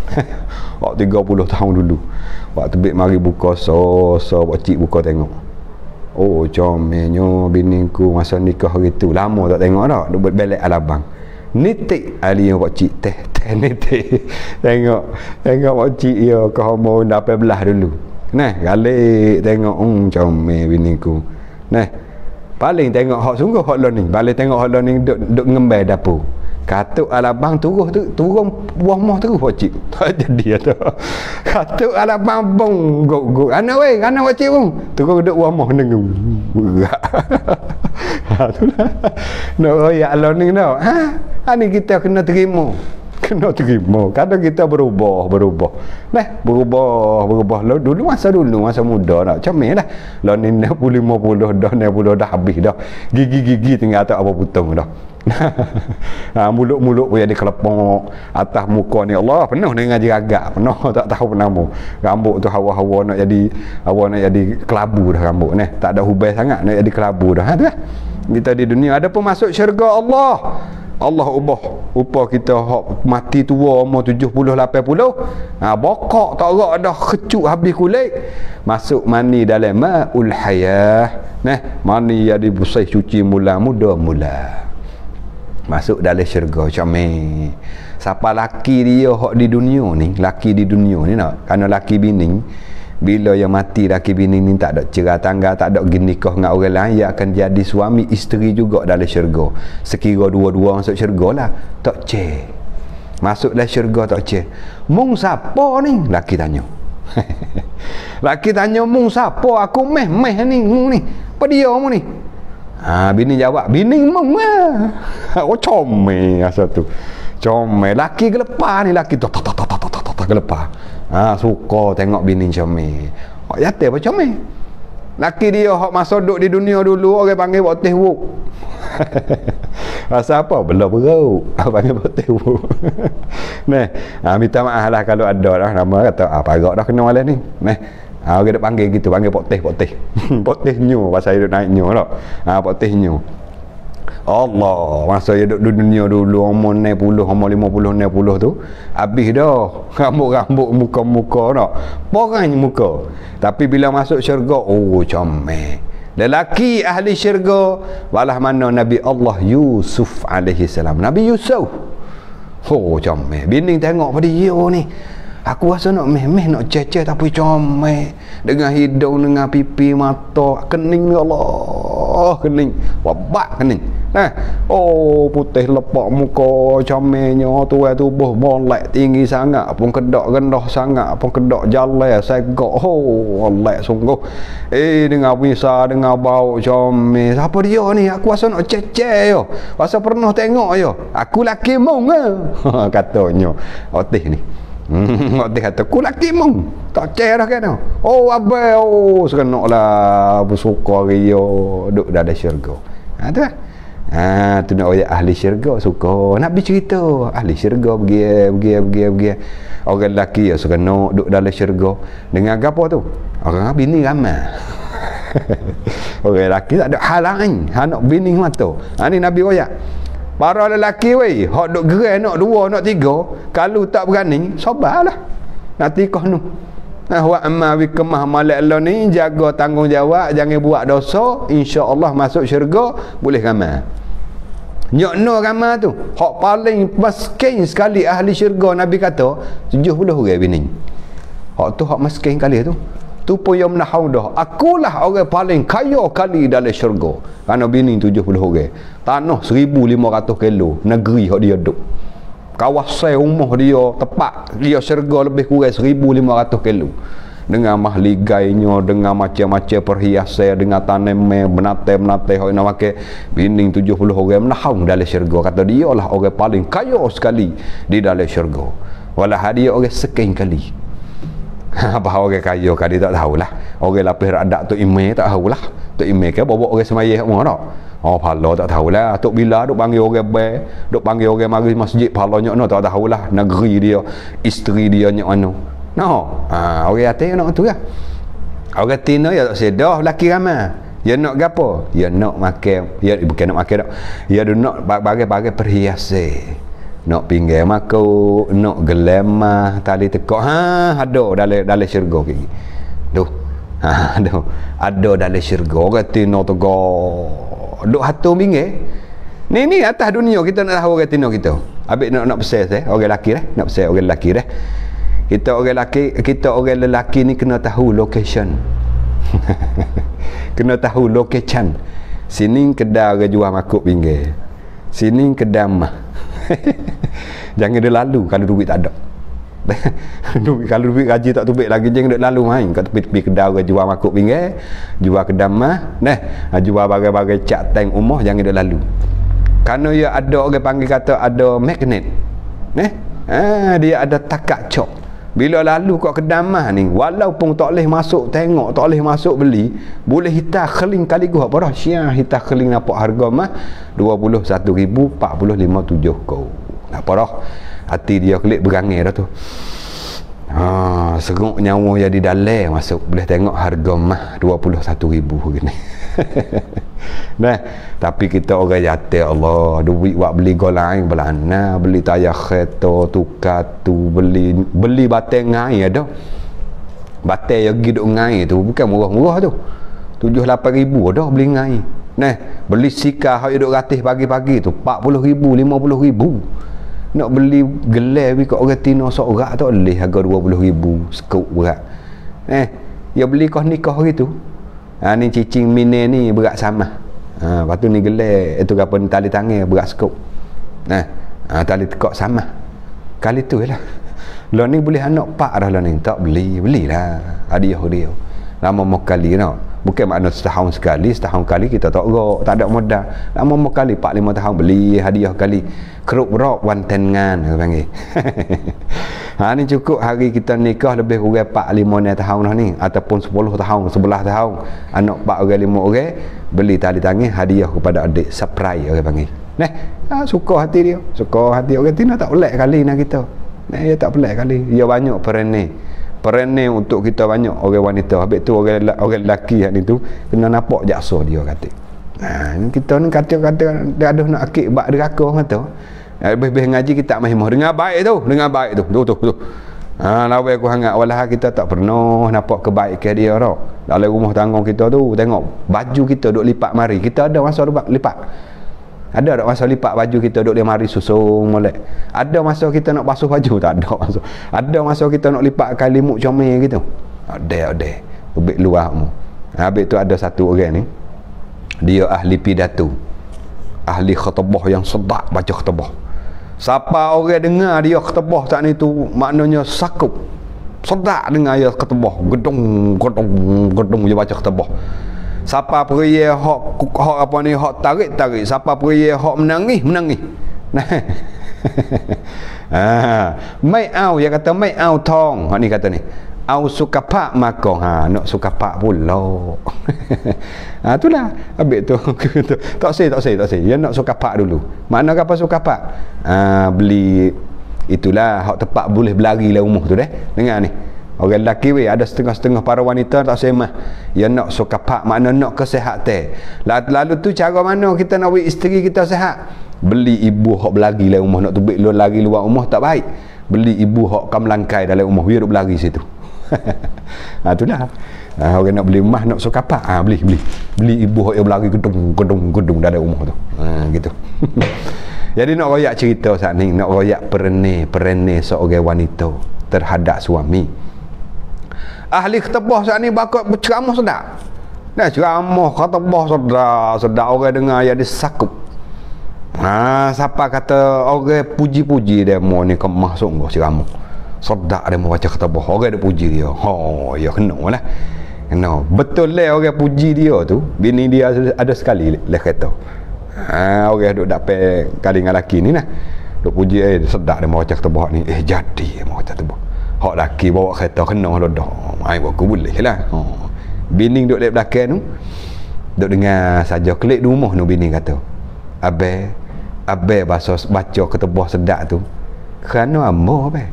Waktu tiga puluh tahun dulu. Waktu bek mari buka so so pak cik buka tengok. Oh, comelnya biningku masa nikah hari tu. Lama tak tengok dah. Duk belek alabang. Nitik ali yang pak cik teh. Teh nitik. Tengok. Tengok pak cik ya ke umur lapan belas dulu. Nah, galik tengok. Hmm, comel biningku. Nah, paling tengok hak sungguh hak lo ni. Paling tengok hak lo ni duk, duk ngembai dapur. Katuk alabang turun tu turun buah mah terus pak cik. Tak jadi tu. Katuk alabang bong gok gok. Ana weh, ana pak cik bong. Turun duk buah mah nengu. Ha tulah. Nak royak lo ni tau. Ha, ha ni kita kena terima. Kena terima. Kadang kita berubah, berubah. Nah, berubah, berubah. Lo dulu masa dulu masa muda nak comel lah. Lo ni enam puluh lima puluh dah, enam puluh dah habis dah. Gigi-gigi tinggal tak apa putung dah. Ha, mulut-mulut pun jadi kelepok. Atas muka ni Allah penuh dengan jeragak, penuh tak tahu nama. Rambut tu hawa-hawa nak jadi hawa nak jadi kelabu dah rambut ni. Tak ada hubai sangat nak jadi kelabu dah. Ha tu lah. Kita di dunia ada pun masuk syurga Allah. Allah ubah upah kita hak mati tua umur tujuh puluh lapan puluh. Ha, bokok tak rak dah kecuk habis kulit. Masuk mani dalam ma'ul hayah. Nah, mani jadi bersih suci mula muda mula. Masuk dalam syurga comel. Siapa laki dia hak di dunia ni, laki di dunia ni nak. Kerana laki bini bila yang mati laki bini ni tak ada cerai tangga, tak ada nikah dengan orang lain, dia akan jadi suami isteri juga dalam syurga. Sekira dua-dua masuk syurga lah. Tak cek. Masuk dalam syurga tak cek. Mung siapa ni? Laki tanya. Laki tanya mung siapa? Aku meh-meh ni, mung ni. Apa dia mung ni? Ha, bini jawab, bini mung lah. Oh comel asal tu. Comel. Laki gelepar ni, laki tu. Gelepar. Ha, suka tengok bini comel. Hak jatuh apa comel? Laki dia hak masa duduk di dunia dulu orang panggil boteh wuk. Rasa apa? Belum berau. Apa panggil boteh wuk. Nah, ha, minta maaf lah kalau ada dah nama kata apa agak dah kena malam ni. Nah, ha, orang dah panggil gitu, panggil poteh poteh. Poteh nyu pasal dia naik nyu dah. Ha, poteh nyu. Allah, masa dia duduk di dunia dulu umur enam puluh, umur lima puluh, enam puluh tu habis dah rambut-rambut muka-muka dah porang muka. Tapi bila masuk syurga, oh comel. Lelaki ahli syurga walah mana Nabi Allah Yusuf alaihi salam. Nabi Yusuf. Oh comel. Bini tengok pada dia ni. Aku rasa nak meh-meh, nak ceceh tapi comel. Dengan hidung, dengan pipi, mata, kening Allah, kening. Wabak kening. Nah, oh putih lepak muka, comelnya, tuai tubuh molek tinggi sangat, pun kedak rendah sangat, pun kedak jalai, segak. Oh, molek sungguh. Eh, dengan bisa, dengan bau comel. Siapa dia ni? Aku rasa nak ceceh yo. Rasa pernah tengok yo. Aku laki mong ah. Katanya. Otih ni. Hmm, dia kata aku laki mong tak cer dah kan. Oh abai, oh seronok lah bersuka dia duduk dalam syurga. Ha tu lah. Ha tu nak ayat ahli syurga suka nak bercerita ahli syurga pergi pergi pergi pergi orang lelaki ya seronok duduk dalam syurga dengan apa tu orang bini ramai. Orang lelaki tak ada halang ha nak bini mata. Ha ni Nabi ayat para lelaki weh, hak duk gerai nak dua, nak tiga, kalau tak berani, sabarlah. Nak tikah nu. Nah, wa amma bi kemah malak Allah ni jaga tanggungjawab, jangan buat dosa, insya-Allah masuk syurga boleh ramai. Nyok no ramai tu, hak paling miskin sekali ahli syurga Nabi kata tujuh puluh orang bini. Hak tu hak miskin kali tu. Tu pun yang menahau dah. Akulah orang paling kaya kali dalam syurga. Kerana bini tujuh puluh orang. Tanah seribu lima ratus kilo. Negeri hak dia duduk. Kawasan rumah dia tepat. Dia syurga lebih kurang seribu lima ratus kilo. Dengan mahligainya, dengan macam-macam perhiasan, dengan tanaman, benatai-benatai hak nak pakai. Bini tujuh puluh orang menahau dalam syurga. Kata dia lah orang paling kaya sekali di dalam syurga. Walau dia orang sekian kali. Apa orang kaya kan dia tak tahulah. Orang lapis radak tu email tak tahulah. Tu email ke bawa orang semayah semua tak. Oh pala tak tahulah. Tok bila duk panggil orang bai, duk panggil orang mari masjid palanya no tak tahulah negeri dia, isteri dia nyok anu. No. Ha orang hati nak tu lah. Orang tina ya tak sedah laki ramai. Ya nak gapo? Ya nak makan, ya bukan nak makan dak. Ya nak bagai-bagai perhiasan. Nak pinggir makau, nak gelemah, tali tekak. Ha, ada dalam dalam syurga gini. Duh. Ha, ada. Ada dalam syurga. Orang tino tegak. Duk hatu pinggir. Ni ni atas dunia kita nak tahu orang tino kita. Habis nak nak pesan saya, orang lelaki dah, nak pesan orang lelaki dah. Kita orang lelaki, kita orang lelaki ni kena tahu location. Kena tahu location. Sini kedai orang jual makuk pinggir. Sini kedai mah. Jangan dia lalu kalau duit tak ada. Duit, kalau duit gaji tak tubik lagi jangan dia lalu main kat tepi-tepi kedai orang jual makuk pinggir, jual kedai mah, nah, jual bagai-bagai cat tank rumah jangan dia lalu. Kerana dia ada orang panggil kata ada magnet. Neh, ah dia ada takak cok. Bila lalu kat kedai mah ni, walaupun tak boleh masuk tengok, tak boleh masuk beli, boleh hitar keling kali gua apa dah? Syiah hitar keling nampak harga mah dua puluh satu ribu empat puluh lima tujuh kau. Apa dah? Hati dia kelik berangai dah tu. Ha, seruk nyawa jadi dalam masuk boleh tengok harga mah dua puluh satu ribu gini. Nah, tapi kita orang jatuh Allah, duit buat beli golai belana, beli tayar kereta, tukar tu, beli beli batang ngai ada. Batang yang giduk ngai tu bukan murah-murah tu. tujuh lapan ribu dah beli ngai. Nah, beli sika hak duduk ratih pagi-pagi tu empat puluh ribu, lima puluh ribu. Nak beli gelar bi kat orang Tino seorang tak boleh harga dua puluh ribu sekup berat. Eh, dia beli kos nikah gitu. Ha ni cicing mine ni berat sama. Ha lepas tu ni gelar itu apa ni tali tangan berat sekup. Nah, ha, tali tekak sama. Kali tu lah. Lah ni boleh anak pak dah lah ni. Tak beli, belilah hadiah dia. Lama mau kali tau. Bukan makna setahun sekali, setahun kali kita tak rok, tak ada modal. Lama mau kali empat lima tahun beli hadiah kali. Keruk berok wan tengan dia panggil. Ha ni cukup hari kita nikah lebih kurang empat lima tahun dah ni ataupun sepuluh tahun, sebelas tahun. Anak empat orang lima orang beli tali tangan hadiah kepada adik, surprise orang panggil. Nah, ha, suka hati dia. Suka hati orang Tina tak pelik kali nak kita. Nah, dia tak pelik kali. Dia banyak perangai. Perangai untuk kita banyak orang wanita. Habis tu orang orang lelaki yang itu kena nampak jaksa dia kata. Ha, kita ni kata-kata dia ada nak akik bak deraka orang kata. Lebih-lebih ngaji kita mahimah dengan baik tu, dengan baik tu. Tu tu tu. Ha, lawan aku hangat walah kita tak pernah nampak kebaikan dia tau. Dalam rumah tangga kita tu tengok baju kita duk lipat mari. Kita ada masa lipat. Ada tak masa lipat baju kita duk dia mari susung molek. Ada masa kita nak basuh baju tak ada masa. Ada masa kita nak lipat kali muk comel gitu. Ada ada. Ubik luar mu. Habis tu ada satu orang ni. Dia ahli pidato. Ahli khutbah yang sedap baca khutbah. Siapa orang dengar dia khutbah tak ni tu maknanya sakup. Sedap dengar dia khutbah. Gedung gedung gedung dia baca khutbah. Siapa periya hak hak apa ni hak tarik-tarik, siapa periya hak menangis, menangis. Nah. Ha, mai au dia kata mai au tong. Hak ni kata ni. Au suka pak mako. Ha, nak suka pak pula. Ha itulah. Habis tu tak sei tak sei tak sei. Dia nak suka pak dulu. Mana apa suka pak? Ha, beli itulah hak tepat boleh berlari lah rumah tu deh. Dengar ni. Orang lelaki weh ada setengah-setengah para wanita tak semah. Ya nak suka pak makna nak kesihatan. Lalu tu cara mana kita nak buat isteri kita sihat? Beli ibu hak berlari dalam rumah nak tubik lu lari luar rumah tak baik. Beli ibu hak kam langkai dalam rumah biar duk berlari situ. Ha itulah. Ha, orang nak beli rumah nak suka pak. Ha beli beli. Beli ibu hak yang berlari gedung gedung gedung dalam rumah tu. Ha gitu. Jadi nak royak cerita saat ni, nak royak perangai perangai seorang wanita terhadap suami. Ahli khutbah saat ni bakal berceramah sedap. Nah, ceramah khutbah sedap, sedap orang dengar jadi sakup. Ha, siapa kata orang puji-puji dia mau ni kemah sungguh ceramah. Sedap dia mau baca khutbah, orang dia puji dia. Oh, ya kena lah. Kena. Betul lah orang puji dia tu, bini dia ada sekali lah kata. Ha, orang duk dapat kali dengan lelaki ni nah. Duk puji eh sedap dia mau baca khutbah ni. Eh jadi mau baca khutbah. Hak laki bawa kereta kena lah dah. Ai aku boleh lah. Oh. Bini duduk di belakang tu. Duk dengar saja klik di rumah tu bini kata. Abe, abe baca baca ketebah sedap tu. Kerana amo abe.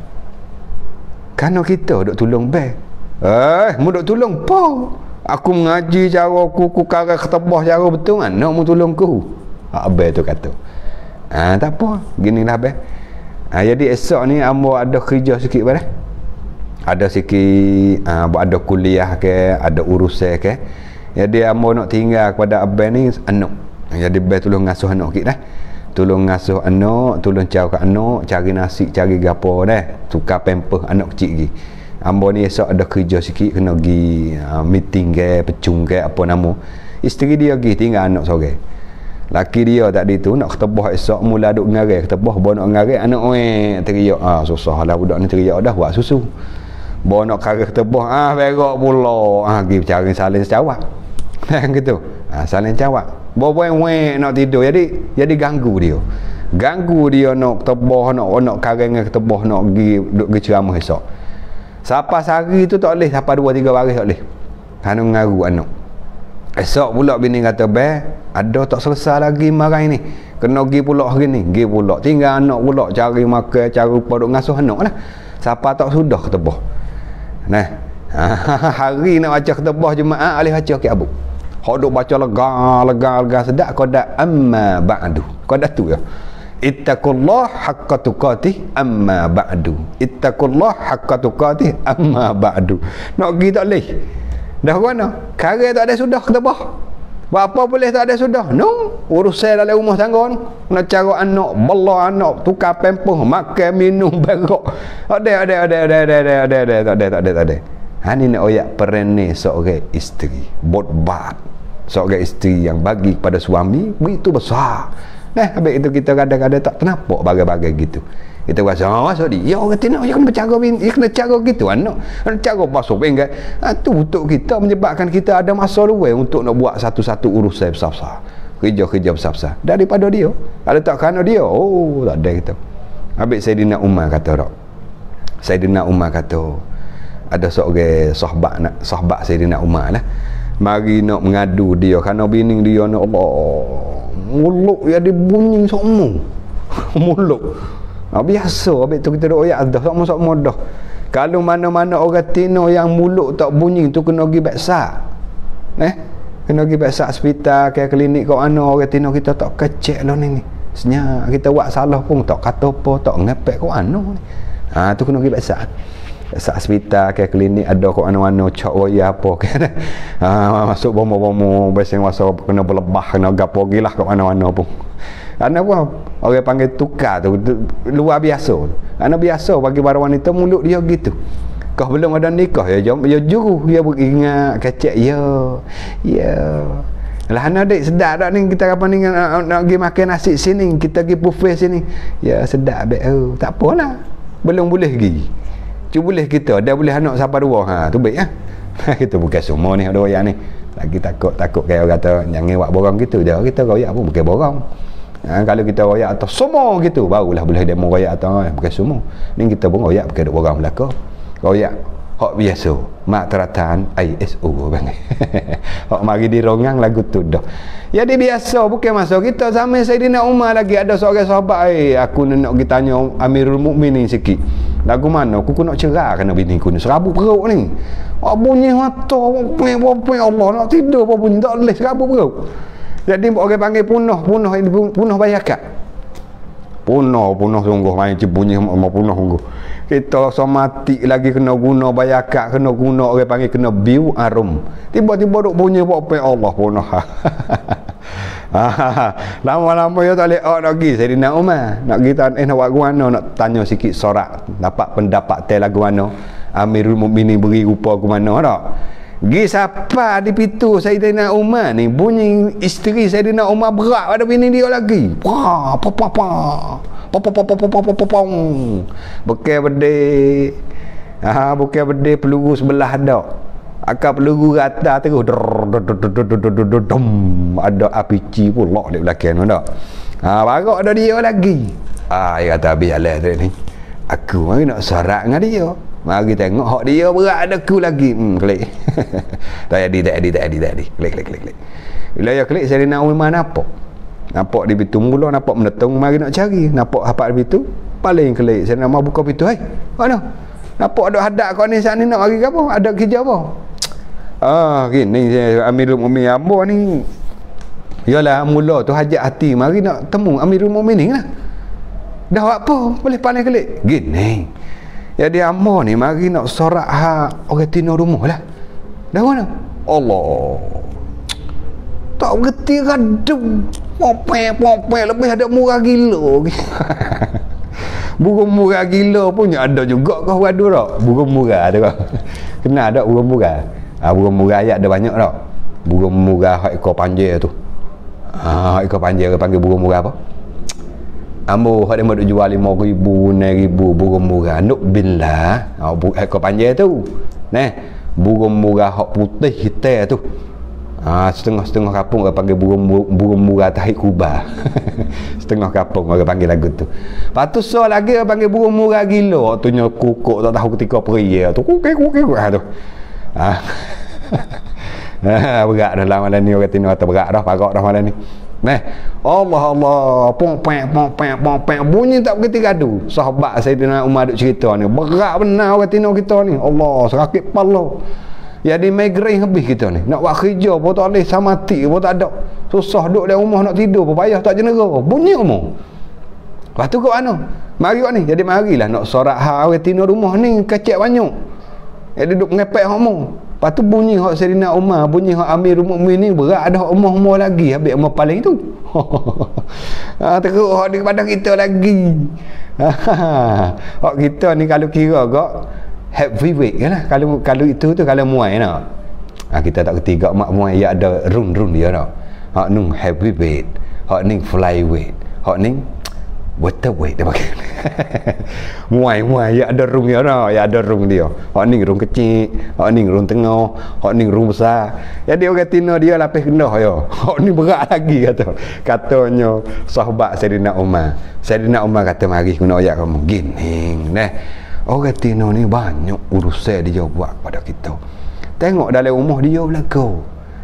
Kerana kita duk tolong be. Eh, mu duk tolong apa? Aku mengaji cara aku ku karang ketebah cara betul kan. Nak mu tolong ku. Abe tu kata. Ah, tak apa. Ginilah abe. Ah, jadi esok ni amo ada kerja sikit bare. Ada sikit uh, ada kuliah ke, ada urusan ke. Jadi amo nak tinggal kepada abang ni anak. Jadi abang tolong ngasuh anak kita dah. Tolong ngasuh anak, tolong cari anak, cari nasi, cari gapo dah. Tukar pampers anak kecil lagi. Ambo ni esok ada kerja sikit kena pergi uh, meeting ke, pecung ke apa nama. Isteri dia pergi tinggal anak seorang. Laki dia tadi tu nak ketebah esok mula duk ngarai ketebah bawa nak ngarai anak oi teriak. Ah susahlah budak ni teriak dah buat susu. Bawa nak karang ketebah ah berak pula. Ah pergi cari salin cawak. Kan gitu. Ah salin cawak. Bawa wek nak tidur jadi jadi ganggu dia. Ganggu dia nak ketebah nak nak karang ketebah nak pergi duk pergi ceramah esok. Siapa sehari tu tak boleh, siapa dua tiga baris tak boleh. Hanu ngaru anak. Esok pula bini kata, "Be, ada tak selesai lagi marah ni. Kena pergi pula hari ni, pergi pula. Tinggal anak pula cari makan, cari rupa duk ngasuh anak lah. Siapa tak sudah ketebah." Nah, hari nak baca ketebah jemaah alih baca ke abu. Hok duk baca lega, lega, lega sedap kodak amma ba'du. Kodak tu ya. Ittaqullah haqqa tuqatih amma ba'du. Ittaqullah haqqa tuqatih amma ba'du. Nak pergi tak boleh. Dah mana? Kare tak ada sudah kata bah. Apa boleh tak ada sudah? No, urusan dalam rumah tangga ni. Nak cara anak, bela anak, tukar pempoh, makan, minum, berak. Ada, ada, ada, ada, ada, ada, ada, ada, tak ada, tak ada, tak ada. Ha ni nak oyak peran seorang isteri. Botbat seorang isteri yang bagi kepada suami begitu besar. Nah, habis itu kita kadang-kadang tak ternampak bagai-bagai gitu. Kita rasa, ah, masuk dia, ya orang tina, dia kena bercara, dia kena cara gitu, anak. Kena cara masuk pinggan. Ha, tu untuk kita menyebabkan kita ada masa luar untuk nak buat satu-satu urusan besar-besar. Kerja-kerja besar-besar. Daripada dia. Ada tak kerana dia? Oh, tak ada kita. Habis Saidina Umar kata tak. Saidina Umar kata, ada seorang sahabat nak sahabat Saidina Umar lah. Mari nak mengadu dia kerana bini dia nak Allah. Mulut dia bunyi semua. Mulut. Ha, biasa habis tu kita duk ayat dah sama-sama dah. Kalau mana-mana orang tino yang mulut tak bunyi tu kena pergi baksa. Eh? Kena pergi baksa hospital ke klinik kau ana orang tino kita tak kecek lah ni. Senyap kita buat salah pun tak kata apa, tak ngepek kau ana ni. Ha tu kena pergi baksa. Baksa hospital ke klinik ada kau ana-ana cak waya apa ke. Ha masuk bomo-bomo beseng masa kena berlebah kena gapo gilah kau ana-ana pun. Karena apa? Orang panggil tukar tu, tu luar biasa. Karena biasa bagi para wanita mulut dia gitu. Kau belum ada nikah ya jom ya juru dia ingat kecek ya. Ya. Lah ana dik sedap dak ni kita apa ni nak, nak pergi makan nasi sini, kita pergi buffet sini. Ya sedap baik. Oh, tak apalah. Belum boleh pergi. Cuba boleh kita, dah boleh anak siapa dua. Ha tu baik ah. Kita bukan semua ni ada wayang ni. Lagi takut takut kayak orang kata jangan buat borang gitu. Dah kita royak pun bukan borang. Ha, kalau kita royak atas semua gitu barulah boleh demo royak atas eh, bukan semua ni kita pun royak bukan duk orang belaka royak hak biasa mak teratan I S O bang. Hak mari dirongang lagu tu dah jadi biasa bukan masa kita sama Saidina Umar lagi ada seorang sahabat eh aku nak pergi tanya Amirul Mukminin sikit lagu mana aku nak cerah kena bini aku ni serabut perut ni oh, bunyi mata apa Allah nak tidur apa bunyi tak boleh serabut perut. Jadi orang panggil punah, punah punah bayakat. Punah, punah sungguh main bunyi mau punah sungguh. Kita sama mati lagi kena guna bayakat, kena guna orang panggil kena biu arum. Tiba-tiba duk bunyi apa Allah punah. Lama-lama ya tak boleh oh, nak pergi Saidina Umar. Nak kita eh nak buat guna nak tanya sikit sorak, dapat pendapat tel lagu mana. Amirul Mukminin beri rupa ke mana tak? Gi siapa di pintu Saidina Umar ni bunyi isteri Saidina Umar berat pada bini dia lagi. Pa pa pa pa. Pa pa pa pa pa pa pa. Bukan berde. Ha bukan berde peluru sebelah dak. Akak peluru rata terus dom ada apici pula di belakang dak. Ha barak ada dia lagi. Ah dia kata habis alah ni. Aku mari nak sorak dengan dia. Mari tengok hak dia berat ada ku lagi. Hmm klik. tak jadi tak jadi tak jadi tak jadi. Klik klik klik klik. Bila ya klik Saidina Umar nampak. Nampak di pintu mula nampak menetung mari nak cari. Nampak apa di pintu? Paling klik Saidina Umar buka pintu. Hai. Mana? Nampak ada hadap kau ni saat ni nak mari ke apa? Ada kerja apa? Ah gini Amirul Mukminin ambo ni. Yalah mula tu hajat hati mari nak temu Amirul Mukminin lah. Dah buat apa? Boleh paling klik. Gini. Jadi ambo ni mari nak sorak ha orang tino rumah lah. Dah mana? Allah. Tak gerti radu. Popek-popek lebih ada murah gila. Burung murah gila punya ada juga kau radu tak? Burung murah ada kau. Kenal tak burung murah? Ah burung murah ayat ada banyak tak? Burung murah hak ekor panjang tu. Ah ekor panjang dia panggil burung murah apa? Ambo hak dia mau jual lima ribu, enam ribu burung murah. Nuk billah. Ha ekor panjang tu. Nah, burung murah hak putih hitam tu. Ha setengah-setengah kampung orang panggil burung burung murah tahi kubah. Setengah kampung orang panggil lagu tu. Patu so lagi orang panggil burung murah gila. Tu nya kukuk tak tahu ketika peri tu. Kukuk kukuk tu. Ha. Ha berat dalam malam ni orang tino kata berat dah, parak dah malam ni. Nah, Allah Allah, pong peng pong peng pong peng bunyi tak berhenti gaduh. Sahabat Saidina Umar duk cerita ni, berat benar orang tino kita ni. Allah, sakit kepala. Jadi migraine habis kita ni. Nak buat kerja pun tak boleh, sama mati pun tak ada. Susah duduk dalam rumah nak tidur pun payah tak jenera. Bunyi umur. Lepas tu kau mana? Mari ni. Jadi marilah nak sorak ha orang tino rumah ni kecek banyak. Jadi duduk ngepek homo. Lepas tu bunyi hak Sayyidina Umar, bunyi hak Amirul Mukminin berat ada hak umur-umur lagi habis umur paling tu. Ha, teruk hak daripada kita lagi. Hak kita ni kalau kira gak heavyweight kan lah. Kalau kalau itu tu kalau muai nak. Ha, kita tak ketiga mak muai ya ada run-run dia nak. Hak nung heavyweight, hak ning flyweight, hak ning waterweight dia pakai. Muai-muai ya ada rung dia dah, ya ada rung dia. Hak ni rung kecil, hak ni rung tengah, hak ni rung besar. Jadi orang Tino dia lapis kendah ya. Hak ni berat lagi kata. Katanya sahabat Sayyidina Umar. Sayyidina Umar kata mari guna ayat kamu gini. Nah, orang Tino ni banyak urusan dia buat pada kita. Tengok dalam rumah dia belakang.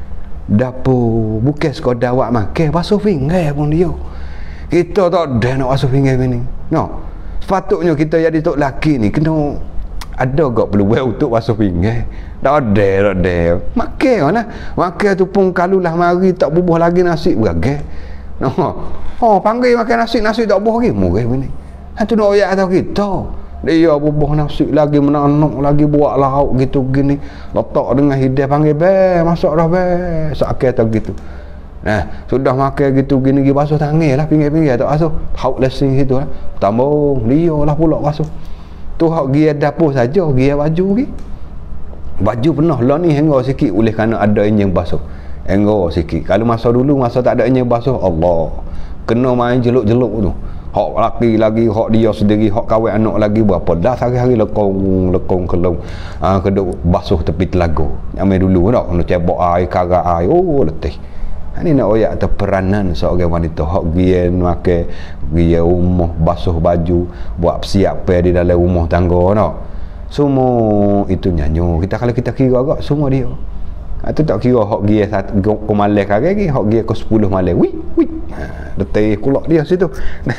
Dapur bukan sekadar awak makan, basuh pinggan pun dia. Kita tak ada nak basuh pinggan ni. No. Sepatutnya kita jadi tok laki ni kena ada gak peluang untuk basuh pinggan. Tak ada, tak ada. Makan lah. Makan tu pun kalulah mari tak bubuh lagi nasi beragam. No. Oh, panggil makan nasi, nasi tak bubuh lagi. Murah ni. Ha tu nak ayat atau kita. Dia bubuh nasi lagi, menanak lagi, buat lauk gitu gini. Letak dengan hidayah panggil be, masak dah be. Sakit atau gitu. Nah, sudah makan gitu gini pergi basuh tangan lah pinggir-pinggir tak basuh. Hauk lesing situ lah. Tambung dia lah pula basuh. Tu hak gia dapur saja, gia baju gi. Baju penuh lah ni hangga sikit oleh kerana ada enjin basuh. Hangga sikit. Kalau masa dulu masa tak ada enjin basuh, Allah. Kena main jeluk-jeluk tu. Hak laki lagi, hak dia sendiri, hak kawan anak lagi berapa dah sehari-hari lekong lekong kelong. Ah ha, keduk basuh tepi telaga. Amai dulu dak kena cebok air, karak air. Oh letih. Ini nak oyak atau peranan seorang wanita hak gian makan dia rumah basuh baju buat siap di dalam rumah tangga nak semua itu nyanyi kita kalau kita kira agak semua dia itu tak kira hak dia satu ke malam lagi hak dia ke sepuluh malam wih wih letih kulak dia situ.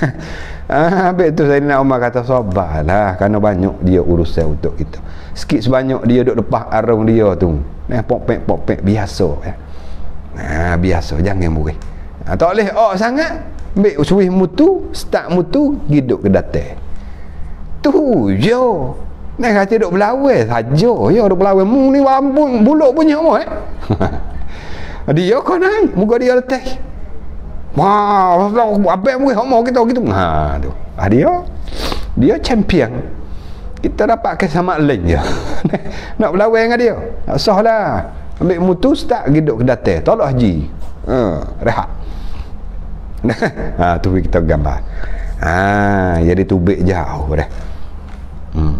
Ah, habis tu Sayyidina Umar kata sabarlah kerana banyak dia urusan untuk kita sikit sebanyak dia duduk lepas arung dia tu nah popek popek biasa ya. Nah, biasa jangan murid. Ha, tak boleh oh sangat. Ambil suih mutu, start mutu, hidup ke datang. Tu je. Nah kata duk belawai saja. Ya duk belawai mu ni rambut buluk punya apa eh. Dia kau naik, muka dia letak. Wah, apa murid hok mau kita gitu. Ha tu. Ah dia. Dia champion. Kita dapat ke sama lain je. Nak belawai dengan dia. Tak sahlah. Ambil mutu start hidup ke datang tolak haji ha, rehat. Ha, tu kita gambar ha, jadi tubik jauh dah hmm.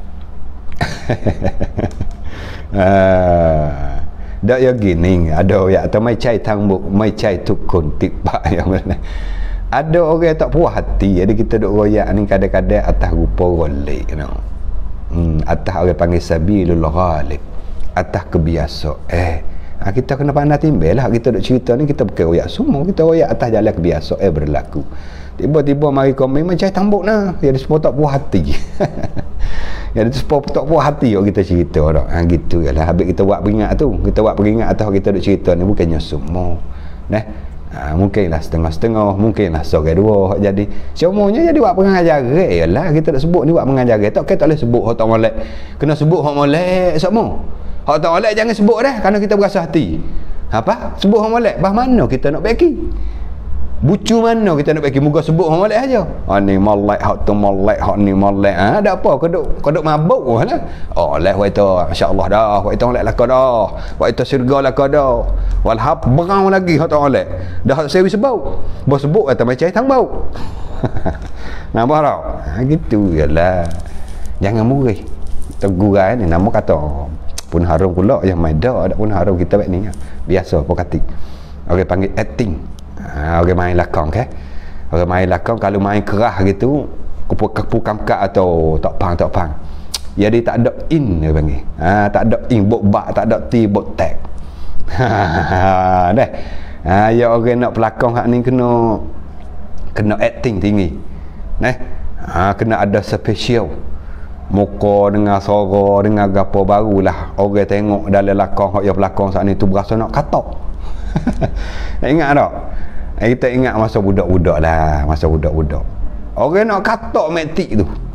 Ha, dak ya gini ada ya atau mai cai tangbuk mai cai tukun tipak yang mana ada orang tak puas hati jadi kita duk royak ni kadang-kadang atas rupa golek you know. hmm, atas orang panggil sabilul ghalib atas kebiasaan eh ha, kita kena pandai timbel lah kita duk cerita ni kita bukan royak semua kita royak atas jalan kebiasaan eh, berlaku tiba-tiba mari komen macam tambuk nah jadi semua tak puas hati. Jadi semua tak puas hati oh, kita cerita dah ha, gitu je lah habis kita buat peringat tu kita buat peringat atas kita duk cerita ni bukannya semua nah ha, mungkinlah setengah-setengah mungkinlah seorang dua jadi semuanya jadi buat pengajar lah kita tak sebut ni buat pengajar tak kita tak boleh sebut hak tak molek kena sebut hak molek semua. Hak tak molek jangan sebut dah kerana kita berasa hati. Apa? Sebut hak molek. Bah mana kita nak bagi? Bucu mana kita nak bagi? Muka sebut hak molek aja. Ha ni molek, hak tu molek, hak ni molek. Ha ada apa? Kodok kodok mabuk lah. Oh leh wa itu insya-Allah dah. Wa itu molek lah kau dah. Wa itu syurga lah kau dah. Walhab berang lagi hak tak molek. Dah sewi sebau. Bos sebut kata macam tang bau. Nampak tak? Ha gitu jelah. Jangan murih. Teguran ni nama kata pun harum pula yang maida ada pun harum kita buat ni biasa pokati orang panggil acting ha, orang main lakon ke orang main lakon kalau main kerah gitu kepukam kak atau tak pang tak pang jadi tak ada in dia panggil ha, tak ada in bot bak tak ada ti bot tag ha, dah ha, ya orang nak pelakon hak ni kena kena acting tinggi nah ha, kena ada special muka dengan suara dengan gapo barulah orang tengok dalam lakon hak yang pelakon saat ni tu berasa nak katok. Ingat tak? Kita ingat masa budak-budak lah, masa budak-budak. Orang nak katok metik tu.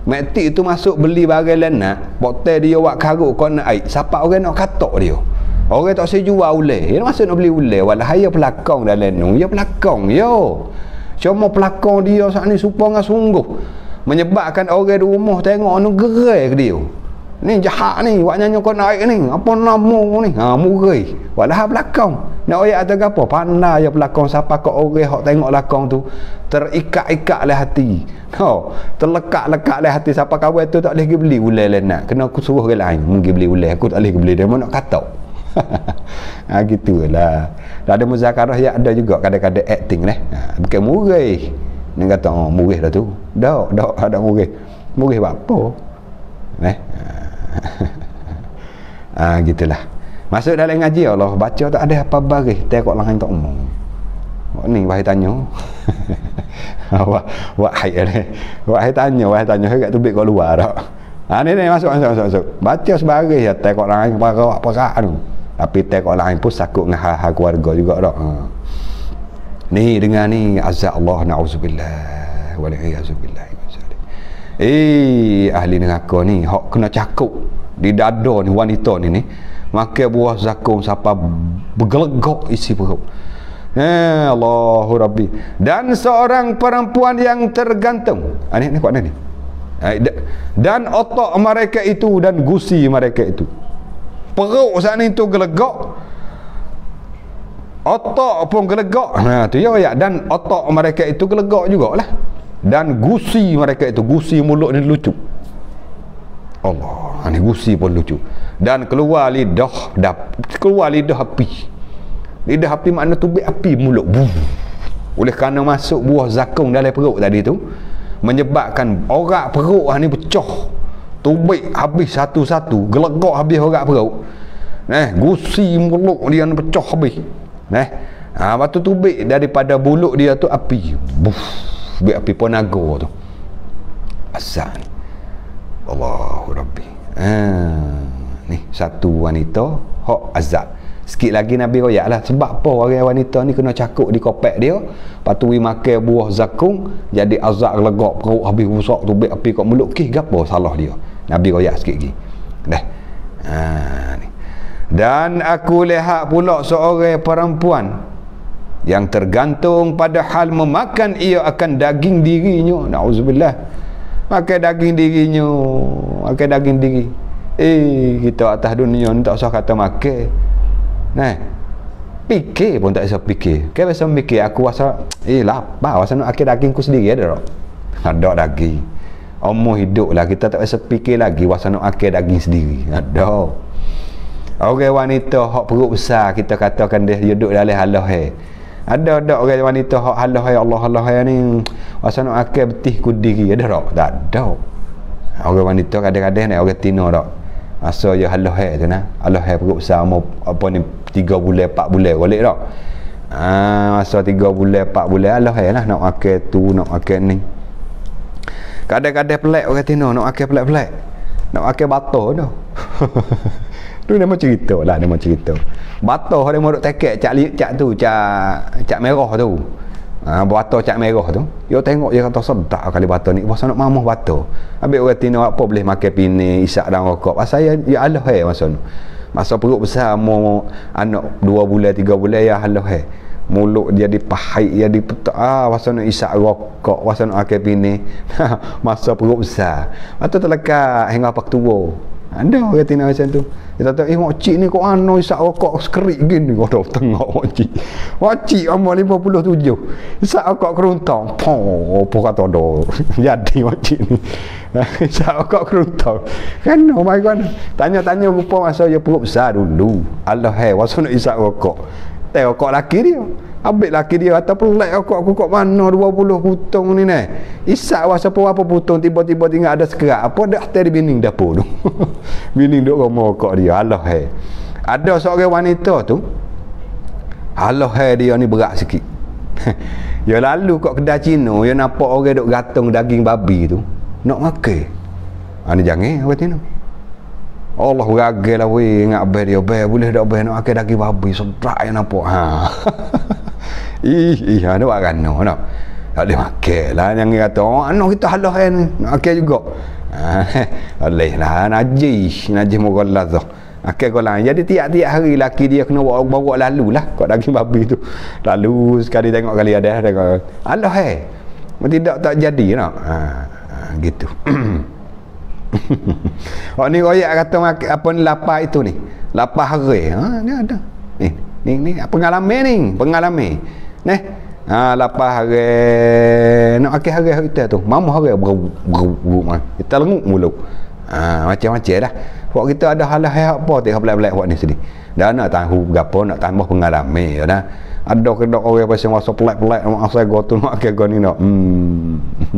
Metik tu masuk beli barang lenak, botol dia buat karuk kau nak air. Siapa orang nak katok dia? Orang tak saya jual ulai. Dia masuk nak beli ulai. Walau dia pelakon dalam nu, dia pelakon yo. Cuma pelakon dia saat ni supaya dengan sungguh menyebabkan orang di rumah tengok nu gerai ke dia. Ni jahat ni, buat nyanyi kau naik ni. Apa nama ni? Ha, murai. Walau pelakon. Nak ayat atau apa? Pandai je pelakon. Siapa kau orang hok tengok lakon tu terikat-ikat oleh hati. Oh, terlekat-lekat oleh hati. Siapa kawan tu tak boleh pergi beli ulai lenak. Kena aku suruh orang lain pergi beli ulai. Aku tak boleh pergi beli. Dia mau nak katok. Ha, gitulah. Dah ada muzakarah yang ada juga kadang-kadang acting lah. Ha, bukan murai. Dia kata, oh murai dah tu. Dah, dah ada murai. Murai apa? Eh? Ha, gitulah. Masuk dalam ngaji Allah, baca tak ada apa baris, tengok lain tak umum. Ni wahai tanya. Wah, wahai ni. Wahai tanya, wahai tanya dekat tubik kat luar dak. Ha ni ni masuk masuk masuk. masuk. Baca sebaris ya tengok lain para apa kat tu. Tapi tengok lain pun sakut dengan hal-hal keluarga juga dak. Ha. Ni dengan ni azza Allah nauzubillah wal iazubillah. Eh ahli neraka ni hok kena cakup di dada ni wanita ni ni makan buah zakum sampai bergelegak isi perut. Eh Allahu Rabbi. Dan seorang perempuan yang tergantung. Ah ni ni kuat ni. Dan otak mereka itu dan gusi mereka itu. Perut saat ni tu gelegak. Otak pun gelegak. Nah tu ya ya dan otak mereka itu gelegak jugalah. Dan gusi mereka itu, gusi mulut ni lucu. Allah, ni gusi pun lucu. Dan keluar lidah, dap, keluar lidah api. Lidah api makna tubik api mulut. Buh. Oleh kerana masuk buah zakum dalam perut tadi tu, menyebabkan orak perut ni pecah. Tubik habis satu-satu, gelegak habis orak perut. Nah, gusi mulut dia ni pecah habis. Nah, ha, batu tubik daripada buluk dia tu api. Buh. Tubik api ponago tu. Asal ni. Allahu Rabbi. Ah, ni satu wanita hak azab. Sikit lagi Nabi royak lah. Sebab apa orang wanita ni kena cakuk di kopek dia, patui makan buah zakum, jadi azab gelegak perut habis rusak tubik api kat mulut. Kih gapo salah dia? Nabi royak sikit lagi. Dah. Ah, ni. Dan aku lihat pula seorang perempuan yang tergantung pada hal memakan ia akan daging dirinya. Nauzubillah. Makan daging dirinya, makan daging diri. Eh, kita atas dunia ni tak usah kata makan. Nah, fikir pun tak usah fikir. Kan biasa mikir aku rasa eh lapar, rasa nak makan dagingku sendiri ada tak? Ada daging. Umur hidup lah kita tak usah fikir lagi rasa nak makan daging sendiri. Ada. Orang wanita hak perut besar kita katakan dia duduk dalam halah hai. Ada ada orang wanita hak halah hai Allah Allah hai ni rasa nak makan betih ku diri ada tak? Tak ada. Orang wanita kadang-kadang nak orang tino tak. Masa ya halah hai tu nah. Halah hai perut besar mau apa ni tiga bulan empat bulan balik tak. Ah masa tiga bulan empat bulan halah hai lah nak makan tu nak makan ni. Kadang-kadang pelik orang tino nak makan pelik-pelik. Nak makan bato tu. Tu dia mau cerita lah, dia mau cerita. Batoh dia mau duk tekek cak cak tu, cak cak merah tu. Ha, batoh cak merah tu. Yo tengok dia kata sedap kali batoh ni. Pasal nak mamuh batoh. Habis orang tino apa boleh makan pini, isak dan rokok. Pasal ya, ya Allah hai masa tu. Masa perut besar mau anak dua bulan tiga bulan ya Allah hai. Mulut dia dipahit, dia dipetak. Ah, masa nak isak rokok, masa nak makan pini. Masa perut besar. Masa terlekat hingga pak tua. Ada orang tina macam tu. Dia kata, eh makcik ni kok ano isak rokok sekerik gini. Kau dah tengok makcik. Makcik umur lima puluh tujuh. Isak rokok keruntang. Poh, apa kata dah. Jadi makcik ni. Isak rokok keruntang. Kan, oh my God. Tanya-tanya rupa masa dia perut besar dulu. Allah hai, masa nak isak rokok. Eh, rokok laki dia. Habis laki dia kata pelak rokok aku kat mana dua puluh putung ni ni. Isak wasa apa putung tiba-tiba tinggal ada sekerat. Apa dah tadi bining dapur tu. Bining duk rumah rokok dia. Allah hai. Ada seorang wanita tu. Allah hai dia ni berat sikit. Dia lalu kat kedai Cina, dia nampak orang duk gatung daging babi tu. Nak makan. Ha ni jangan orang Cina. Allah ragal lah weh ingat abang dia. Abang boleh tak abang nak makan daging babi. Sedap yang nampak. Ha. Ih, ih, ada buat rana tak? Tak boleh makan lah. Yang kata, oh, anak kita halah kan. Nak makan juga. Oleh lah najis, najis mughallazah. Akal golang. Jadi tiap-tiap hari laki dia kena bawa, bawa lalu lah kat daging babi tu. Lalu sekali tengok kali ada tengok. Allah eh. Tidak tak jadi nak. Ha, ha gitu. Oh ni royak kata apa ni lapar itu ni. Lapar hari. Ha ni ada. Ni ni ni pengalaman ni, pengalaman. Neh. Ha lapar hari nak akil hari kita tu. Mama hari beru beru kita lengut mulut. Ha macam-macam dah. Buat kita ada hal apa tak belak-belak buat ni sini. Dah nak tahu gapo nak tambah pengalaman ya dah. Ada kedok orang pasal masa pelak-pelak mak saya go tu nak ke go ni nak. Hmm.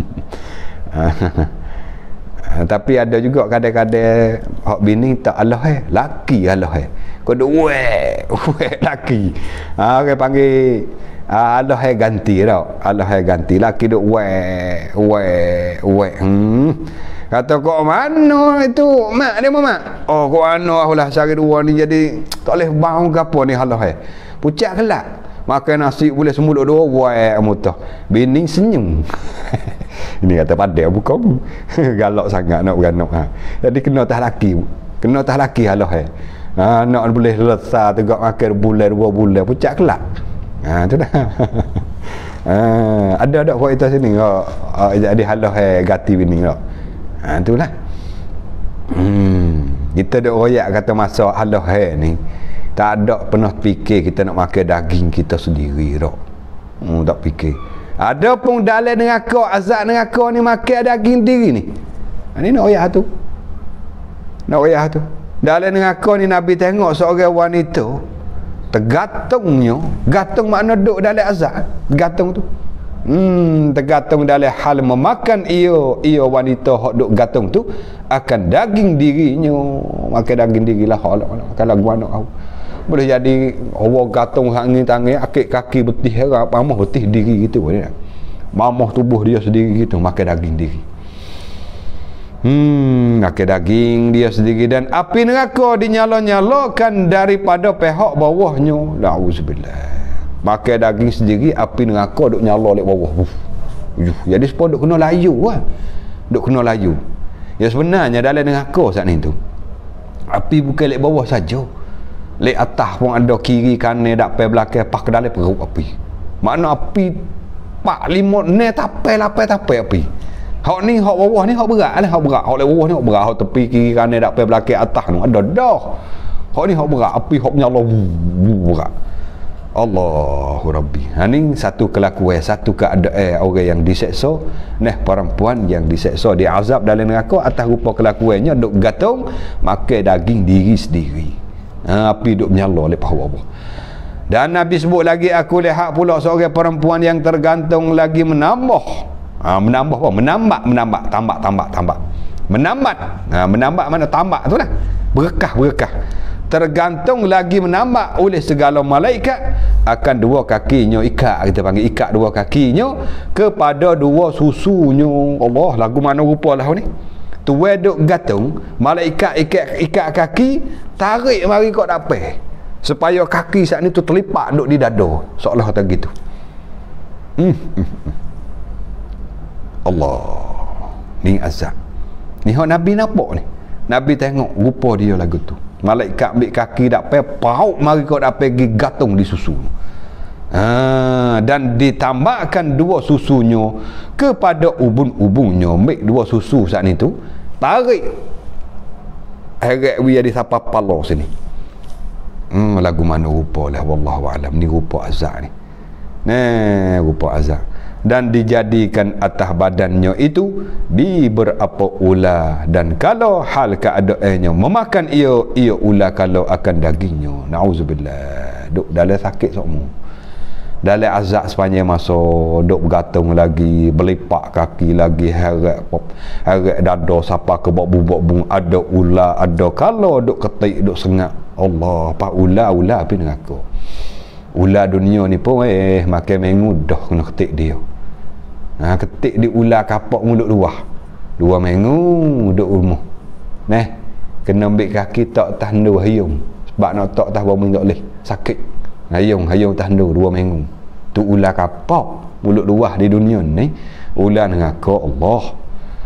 Tapi ada juga kadang-kadang hak bini tak Allah eh, laki Allah eh. Kau duk weh, weh laki. Ha orang panggil Allah eh ganti tau. Allah eh ganti laki duk weh, weh, weh. Hmm. Kata kau mana itu mak dia mak. Oh kau anu lah sehari dua ni jadi tak boleh bau gapo ni Allah eh. Pucat kelak. Makan nasi boleh semula dua weh mutah. Bini senyum. Ini kata padai bukan. Galak sangat nak beranak ha. Jadi kena tah laki. Kena tah laki Allah eh. Ha nak boleh lesar tegak makan bulan dua bulan pucat kelak. Ha tu dah. Ha ada ada buat itu sini oh, oh, jadi Allah eh gati bini tak. Ha itulah. Hmm, kita dak royak kata masa Allah hai ni. Tak ada pernah fikir kita nak makan daging kita sendiri dak. Hmm, tak fikir. Ada pun dalam neraka, azab neraka ni makan daging diri ni. Ha, ni nak royak tu. Nak royak tu. Dalam neraka ni Nabi tengok seorang wanita tergantungnya, gantung makna duduk dalam azab, gantung tu. Hmm, tergantung dalam hal memakan ia ia wanita hok duk gantung tu akan daging dirinya, makan daging diri lah hok kalau gua nak tahu. Boleh jadi orang gantung hak ni tangan akik kaki betih hera pamah betih diri gitu boleh tak? Mamah tubuh dia sendiri gitu makan daging diri. Hmm, makan daging dia sendiri dan api neraka dinyala-nyalakan daripada pihak bawahnya. Nauzubillah. Makan daging sendiri api neraka duk nyala lek bawah. Uf. Jadi sepon duk kena layu lah. Duk kena layu. Ya sebenarnya dalam neraka saat ni tu api bukan lek bawah saja. Lek atas pun ada kiri kanan dak pai belakang pas ke dalam perut api. Makna api pak lima ne tapai lapai tapai api. Hak ni hak bawah ni hak berat lah, hak berat. Hak lek bawah ni hak berat, hak tepi kiri kanan dak pai belakang atas tu ada dah. Hak ni hak berat, api hak nyala berat. Allahu Rabbi. Ha ni satu kelakuan, satu keadaan orang yang diseksa, nah perempuan yang diseksa diazab dalam neraka atas rupa kelakuannya duk gantung makan daging diri sendiri. Ha, api duk menyala lepas bawah. Dan Nabi sebut lagi aku lihat pula seorang perempuan yang tergantung lagi menambah. Ha, menambah apa? Menambah, menambah, tambah, tambah, tambah. Menambah. Ha, menambah mana tambah tu lah. Berkah, berkah. Tergantung lagi menambah oleh segala malaikat akan dua kakinya ikat, kita panggil ikat dua kakinya kepada dua susunya. Allah, lagu mana rupa lah ni. Tuai duk gantung, malaikat ikat ikat kaki, tarik mari kau dapat. Supaya kaki saat ni tu terlipat duk di dada, seolah kata gitu. Hmm. Allah. Ni azab. Ni hak Nabi nampak ni. Nabi tengok rupa dia lagu tu. Malaikat ambil kaki dak pai pauk mari kau dak pergi gantung di susu. Ha, dan ditambahkan dua susunya kepada ubun-ubunnya. Ambil dua susu saat ni tu, tarik. Heret wi ada siapa pala sini. Hmm, lagu mana rupa lah wallahu alam ni rupa azab ni. Nah, rupa azab. Dan dijadikan atas badannya itu di berapa ular dan kalau hal keadaannya memakan ia ia ular kalau akan dagingnya. Nauzubillah. Duk dalam sakit semua. Dalam azab sepanjang masa duk bergantung lagi, berlipat kaki lagi, heret pop, heret dada siapa ke bak bubuk bung ada ular, ada kalau duk ketik duk sengak. Allah, pak ular-ular api neraka. Ular dunia ni pun eh makan mengudah kena ketik dia. Ha, ketik di ular kapak mulut luah. Dua minggu duduk rumah. Nah, kena ambil kaki tak tandu hayung. Sebab nak tak tah bau tak boleh. Sakit. Hayung, hayung tandu dua minggu. Tu ular kapak mulut luah di dunia ni. Ular neraka Allah.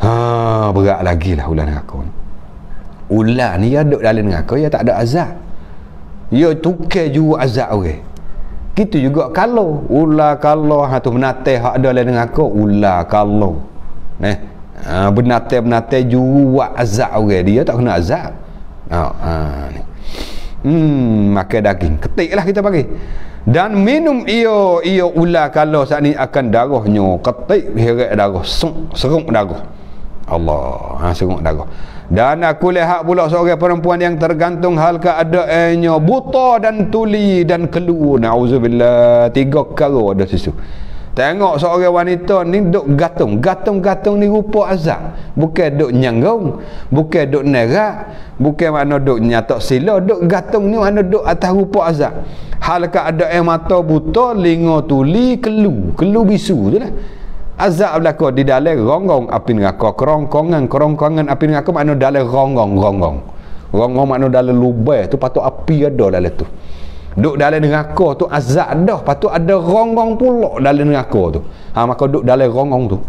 Ha, berat lagi lah ular neraka ni. Ular ni ya duduk dalam neraka, ya tak ada azab. Ya tukar juga azab orang. Gitu juga kalau ular kalau ha tu menatai hak ada dalam neraka, ular kalau eh ha, benatai-benatai juga azab orang, dia tak kena azab. Ha, ha ni. Hmm, makan daging, ketiklah kita bagi. Dan minum iyo iyo ular kalau saat ni akan darahnya ketik heret darah, serung darah. Allah, ha, serung darah. Dan aku lihat pula seorang perempuan yang tergantung hal keadaannya buta dan tuli dan kelu. Nauzubillah, tiga perkara ada situ. Tengok seorang wanita ni duk gatung, gatung-gatung ni rupa azab. Bukan duk nyanggung, bukan duk nerak, bukan mana duk nyatok sila, duk gatung ni mana duk atas rupa azab. Hal keadaan mata buta, linga tuli, kelu, kelu bisu tu lah. Azab berlaku di dalam ronggong api neraka, kerongkongan, kerongkongan api neraka makna dalam ronggong, ronggong. Ronggong makna dalam lubang tu patut api ada dalam tu. Duk dalam neraka tu azab dah, patut ada ronggong pula dalam neraka tu. Ha, maka duk dalam ronggong tu.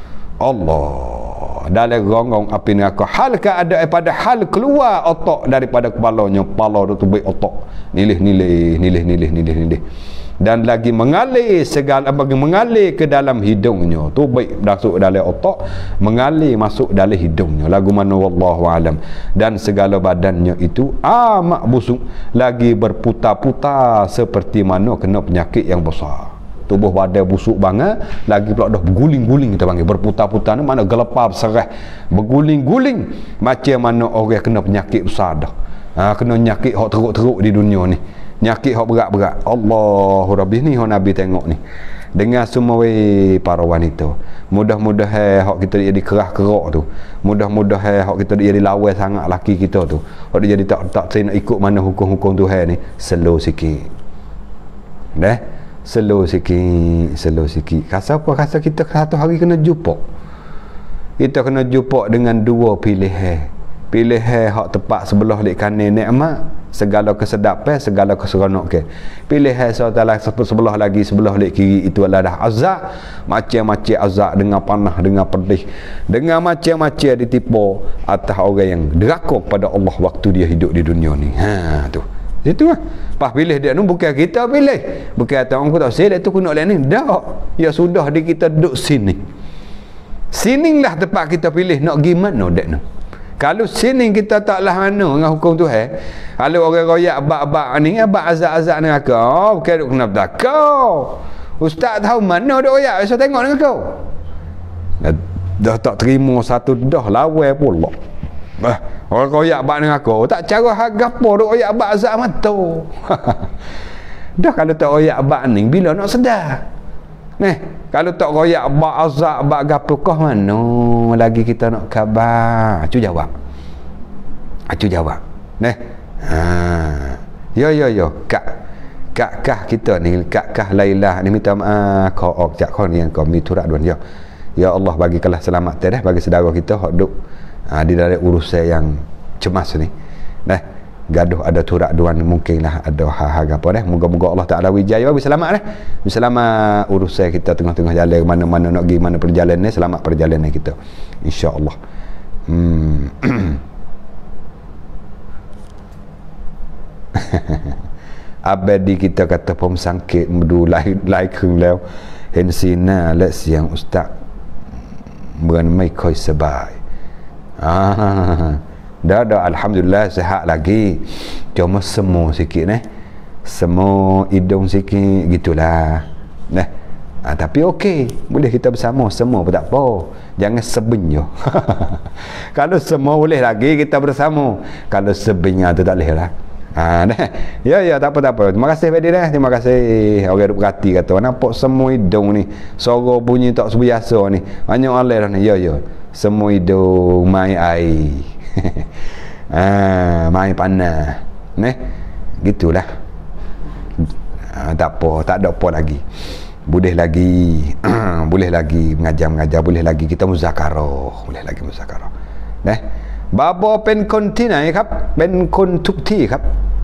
Allah, dalam ronggong api neraka. Hal keadaan pada hal keluar otak daripada kepalanya, kepala tu baik otak. Nilih-nilih, nilih-nilih, nilih-nilih. Dan lagi mengalir segala bagi mengalir ke dalam hidungnya tu baik masuk dalam otak, mengalir masuk dalam hidungnya, lagu mana wallahu alam. Dan segala badannya itu amat busuk, lagi berputar-putar seperti mana kena penyakit yang besar. Tubuh badan busuk banget, lagi pula dah berguling-guling, kita panggil berputar-putar ni mana gelepar serah, berguling-guling macam mana orang kena penyakit besar dah. Ha, kena penyakit hok teruk-teruk di dunia ni, nyakit hok berat-berat. Allahu Rabbi ni hok Nabi tengok ni. Dengar semua weh para wanita, mudah-mudahan hok kita jadi kerah-kerak tu, mudah-mudahan hok kita jadi lawan sangat laki kita tu, hok dia jadi tak tak nak ikut mana hukum-hukum Tuhan ni, slow sikit. Dah, slow sikit, slow sikit. Kasa apa? Kasa kita satu hari kena jumpa. Kita kena jumpa dengan dua pilihan. Pilihan hak tepat sebelah lek kanan nikmat, segala kesedapan, segala keseronokan. Pilihan sebelah sebelah lagi sebelah lek kiri itu adalah azab, macam-macam azab dengan panah, dengan pedih, dengan macam-macam ditipu atas orang yang deraka pada Allah waktu dia hidup di dunia ni. Ha tu. Itu lah. Pas pilih dia ni bukan kita pilih. Bukan orang aku tak silap tu kena lain ni. Dak. Ya sudah di kita duduk sini. Sinilah tempat kita pilih nak gimana dak ni. Kalau sini kita taklah mana dengan hukum Tuhan, kalau orang royak bab-bab ni, bab azab-azab neraka, oh, bukan duk kena bertakau. Ustaz tahu mana duk royak, saya tengok dengan kau. Dah, dah tak terima satu dah lawan pula. Bah, orang royak bab neraka, tak cara gapo duk royak bab azab mata. Dah kalau tak royak bab ni, bila nak sedar? Neh, kalau tak royak bab azab bab gapokah mana lagi kita nak khabar. Acu jawab. Acu jawab. Neh. Ha. Yo yo yo, kak. Kak kah kita ni, kak kah Lailah ni minta maaf kau ok jak kau ni yang kau mi turak duan ya. Ya Allah bagikanlah selamat dah bagi saudara kita hok duk ha, di dalam urusan yang cemas ni. Neh. Gaduh ada turak duan mungkinlah ada hal-hal apa dah. Moga-moga Allah Taala wijaya bagi selamat dah. Selamat urusan kita tengah-tengah jalan mana-mana nak pergi mana perjalanan ni, selamat perjalanan kita. Insya-Allah. Hmm. Abadi kita kata pom sangkit medu lai lai khung leo. Hen sina let siang ustaz. Bukan mai koi sebai. Ah. Dah dah alhamdulillah sihat lagi. Cuma semu sikit eh. Semu hidung sikit gitulah. Nah. Ha, tapi okey, boleh kita bersama semua pun tak apa. Jangan sebenyo. Kalau semua boleh lagi kita bersama. Kalau sebenyo tu tak boleh lah. Ha dah. Ya ya tak apa tak apa. Terima kasih Fadi dah. Terima kasih orang duk perhati kata nampak semua hidung ni. Suara bunyi tak sebiasa ni. Banyak alih dah ni. Ya ya. Semua hidung mai air. Ah, main panah. Neh. Gitulah. Ah, tak apa, tak ada apa lagi. Boleh lagi. Boleh lagi mengajar-mengajar, boleh lagi kita muzakarah, boleh lagi muzakarah. Neh. Baba penคนที่ไหนครับเป็นคนทุกที่ครับ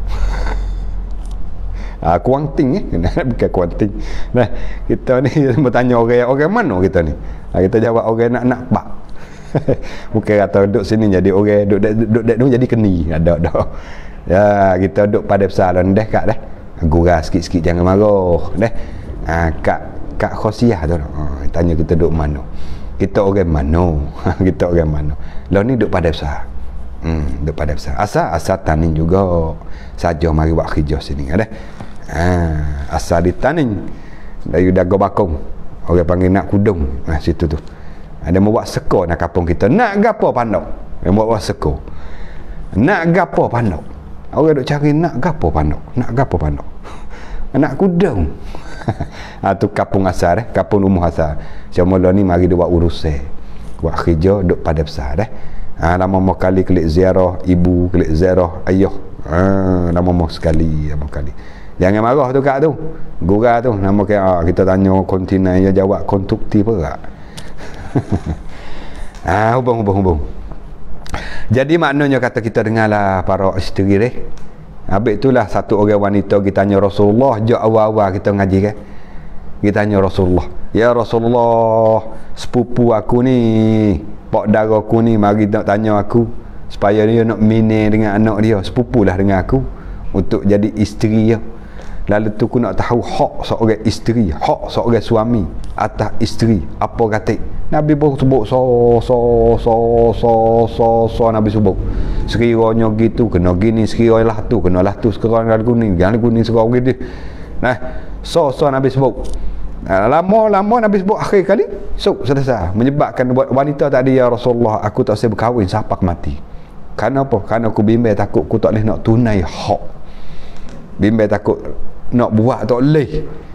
Ah, kuanting eh. Bukan kuanting. Nah, kita ni bertanya orang orang mana kita ni. Ah, kita jawab orang nak nak pak. Bukan kata duduk sini jadi orang, duduk duduk duduk jadi keni. Ada ada. Ya, kita duduk pada besar dah kat dah. Gurau sikit-sikit jangan marah. Dah. Ha, kak kak Khosiah tu. Ha, tanya kita duduk mana. Kita orang mana? Kita orang mana? Lah ni duduk pada besar. Hmm, duduk pada besar. Asal asal tanin juga. Saja mari buat kerja sini ada. Ha, asal di tanin dari dago bakung. Orang panggil nak kudung. Ha, situ tu. Ada mau buat seko nak kampung kita. Nak gapo pandok? Dia mau buat seko. Nak gapo pandok? Orang duk cari nak gapo pandok? Nak gapo pandok? Nak kudung. Ha, tu kampung asal eh, kampung rumah asal. Cuma lah ni mari dia buat urusan. Buat kerja duk pada besar dah. Ha, lama mau kali klik ziarah ibu, klik ziarah ayah. Ha, lama mau sekali, lama kali. Jangan marah tu kak tu. Gurau tu nama ke ah, kita tanya kontinen dia jawab konstruktif perak. Ah, hubung hubung hubung. Jadi maknanya kata kita dengarlah para isteri ni. Habis itulah satu orang wanita kita tanya Rasulullah, jauh awal-awal kita ngaji kan. Kita tanya Rasulullah, "Ya Rasulullah, sepupu aku ni, pak dara aku ni mari nak tanya aku supaya dia nak mine dengan anak dia, sepupulah dengan aku untuk jadi isteri dia." Lalu tu aku nak tahu hak seorang isteri, hak seorang suami atas isteri. Apa kata? Nabi pun sebut so so so so so so Nabi sebut. Sekiranya gitu kena gini, sekiranya lah tu kena lah tu, sekiranya lagu ni, jangan lagu ni sekiranya gitu. Nah, so so Nabi sebut. Nah, lama-lama Nabi sebut akhir kali, so selesai. Menyebabkan buat wanita tadi, "Ya Rasulullah, aku tak saya berkahwin sampai mati." Kenapa? Kerana aku bimbang takut aku tak boleh nak tunai hak. Bimbang takut nak buat tak boleh.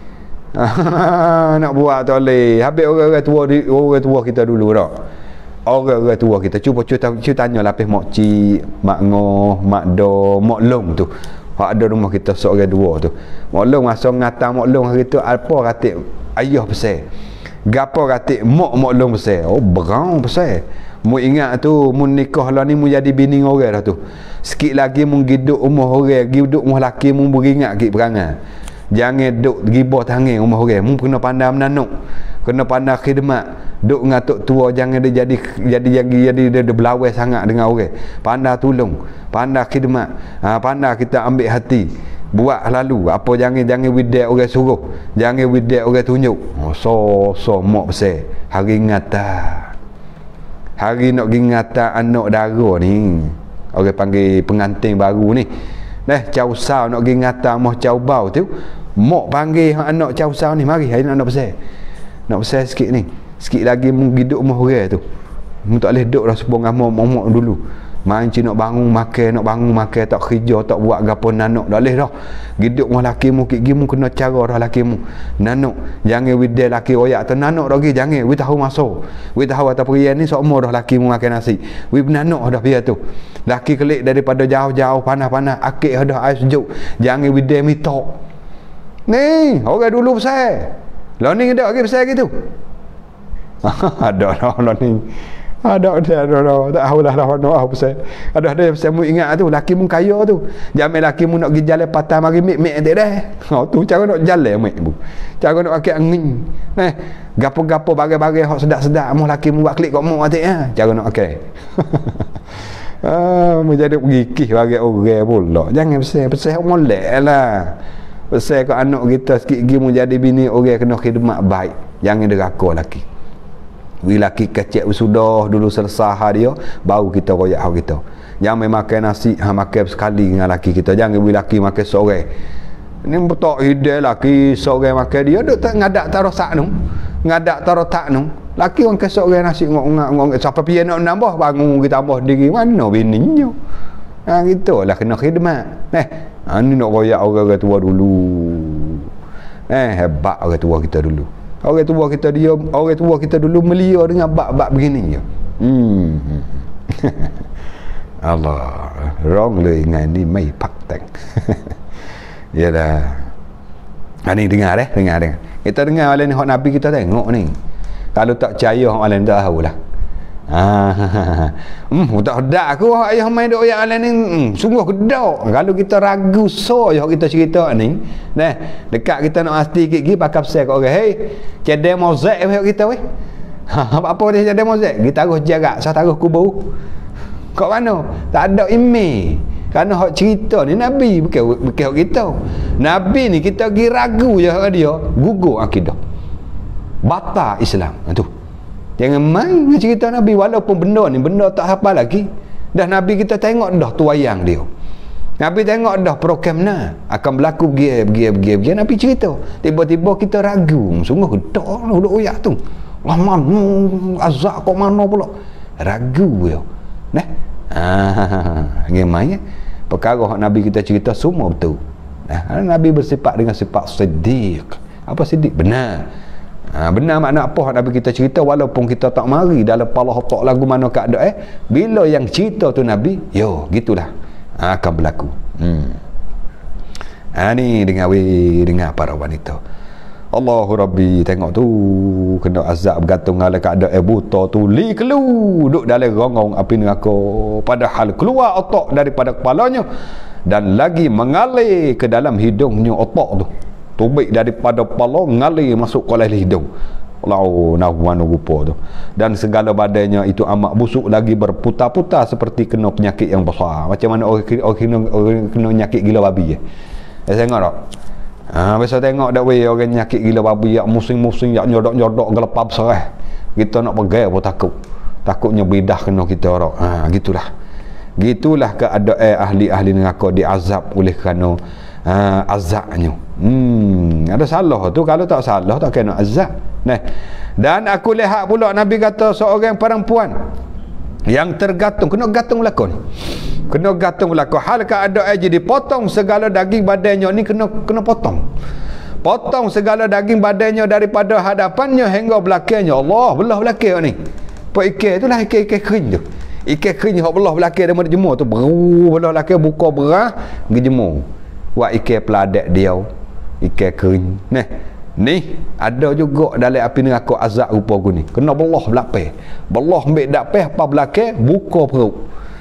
Nak buat tak boleh. Habis orang-orang tua di, orang tua kita dulu dah. Orang-orang tua kita cuba cuba, cuba tanya lapis mak cik, mak ngoh, mak do, mak long tu. Hak ada rumah kita seorang dua tu. Mak long masa ngata mak long hari tu apa kata ayah besar. Gapo kata mak mak long besar. Oh berang besar. Mu ingat tu mu nikah lah ni mu jadi bini orang dah tu. Sikit lagi mu hidup umur orang, hidup umur laki mu beringat git perangai. Jangan duk gibah tangan umur orang. Mu kena pandai menanuk. Kena pandai khidmat. Duk ngatuk tua jangan dia jadi jadi jadi jadi dia, dia belawai sangat dengan orang. Pandai tolong, pandai khidmat. Ha, pandai kita ambil hati. Buat lalu apa jangan jangan widak orang suruh. Jangan widak orang tunjuk. Oh, so so mak besar. Hari ngata. Hari nak pergi ngata anak dara ni. Orang panggil pengantin baru ni. Dah cau sau nak pergi ngata moh cau bau tu. Mak panggil anak cau sau ni, mari hari nak besar. Nak besar sikit ni. Sikit lagi mu hidup umur orang tu. Mu tak boleh duduk dah sebong dengan mak-mak dulu. Main cik nak bangun makan, nak bangun makan tak kerja, tak buat gapo nanok, tak boleh dah. Hidup dengan laki mu, kiki mu kena cara dah laki mu. Nanok, jangan widai laki royak tu nanok dah pergi, jangan. We tahu masuk. We tahu atas perian ni semua dah laki mu makan nasi. We nanok dah biar tu. Laki kelik daripada jauh-jauh panas-panas, akik dah air sejuk. Jangan widai mitok. Ni, orang dulu besar. Lah ni ada lagi besar gitu. Ada dah lah ni. Ada ada ada tak tahulah lah nak apa pasal. Ada ada pasal mu ingat tu laki mu kaya tu. Jamai laki mu nak pergi jalan patah mari mik mik tak dah. Ha tu cara nak jalan mik bu. Cara nak pakai angin. Nah, gapo-gapo bagai-bagai hok sedap-sedap mu laki mu buat klik kat mu atik ah. Cara nak pakai. Ah, mu jadi gigih bagi orang pula. Jangan pasal-pasal molek lah. Pasal kau anak kita sikit lagi mu jadi bini orang kena khidmat baik. Jangan deraka laki. Bila laki kecek sudah dulu selesai dia, baru kita royak hak kita. Jangan makan nasi, ha makan sekali dengan laki kita. Jangan bila laki makan seorang. Ni betok hidai laki seorang makan dia duk tak ngadak taruh sak nu. Ngadak taruh tak nu. Laki orang ke seorang nasi ngok-ngok siapa piye nak nambah bangun kita tambah diri mana bininya. Ha gitulah kena khidmat. Eh, ha ni nak royak orang-orang tua dulu. Eh hebat orang tua kita dulu. Orang tua kita dia orang tua kita dulu melia dengan bab-bab begini je. Hmm. Allah, wrong le dengan ni mai pak tang. Ya dah. Ha ni dengar eh, dengar dengar. Kita dengar oleh ni hak Nabi kita tengok ni. Kalau tak percaya hak oleh tak tahulah. Ah, hmm, tak dak aku ayah main dok yang lain ni, hmm, sungguh kedak. Kalau kita ragu so yang kita cerita ni, nah, dekat kita nak pasti gigi pakai pasal kat orang, hey, cedek mozaik weh kita weh. Apa dia jadi mozek? Kita taruh jarak, saya taruh kubur. Kat mana? Tak ada email. Kerana hak cerita ni Nabi, bukan bukan hak kita. Nabi ni kita pergi ragu je hak dia, gugur akidah. Batal Islam. Ha, tu. Jangan main dengan cerita Nabi walaupun benda ni benda tak hafal lagi. Dah Nabi kita tengok dah tu wayang dia. Nabi tengok dah program na akan berlaku begini begini begini begini. Nabi cerita. Tiba-tiba kita ragu. Sungguh gedak duk oyak tu. Lah mana azab kok mana pula? Ragu dia. Nah. Ah, gimana? Perkara hak Nabi kita cerita semua betul. Nah, Nabi bersifat dengan sifat siddiq. Apa siddiq? Benar. Ha, benar makna apa hak Nabi kita cerita walaupun kita tak mari dalam kepala otak lagu mana keadaan eh bila yang cerita tu Nabi, yo gitulah ha, akan berlaku. Hmm. Ha, ni dengar we dengar para wanita. Allahu Rabbi, tengok tu kena azab bergantung ala keadaan eh, buta tu li kelu duduk dalam rongong api neraka padahal keluar otak daripada kepalanya dan lagi mengalir ke dalam hidungnya otak tu tubik daripada kepala mengalir masuk ke dalam hidung. Allah nahwana rupa tu dan segala badannya itu amat busuk lagi berputar-putar seperti kena penyakit yang besar macam mana orang, orang, kena, orang kena penyakit gila babi eh. Eh, tengok tak? Ha, biasa tengok dak weh orang nyakit gila babi yak musing-musing yak nyodok-nyodok gelepap serah. Kita nak pegang pun takut. Takutnya bidah kena kita orang. Ha, gitulah. Gitulah keadaan ahli-ahli neraka diazab oleh kerana ha, azabnya. Hmm, ada salah tu kalau tak salah tak kena azab. Nah. Dan aku lihat pula Nabi kata seorang perempuan yang tergantung kena gantung lakon. Kena gantung belakang hal keadaan jadi potong segala daging badannya ni kena kena potong potong segala daging badannya daripada hadapannya hingga belakangnya. Allah belah belakang ni pak ikan itulah ikan-ikan kering tu ikan kering hak belah belakang dia jemur tu beru belah belakang buka berah pergi jemur buat ikan peladak dia ikan kering nah ni ada juga dalam api neraka azab rupa guni kena belah belakang belah ambil dapeh apa belakang buka perut.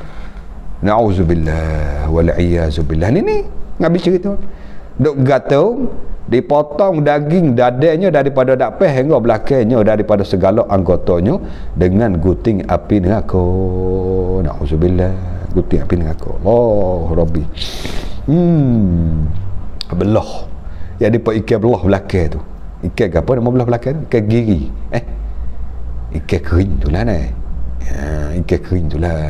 Na'udzubillah wal'iyazubillah. Ni ni Nabi cerita duk gatal dipotong daging dadanya daripada dapeh hingga belakangnya daripada segala anggotanya dengan gunting api neraka. Na'udzubillah gunting api neraka. Allah Rabbi. Hmm belah jadi pak ikan belah belakang tu ikan apa nama belah belakang tu ikan giri eh ikan kering tu lah ni ya, ikan kering tu lah.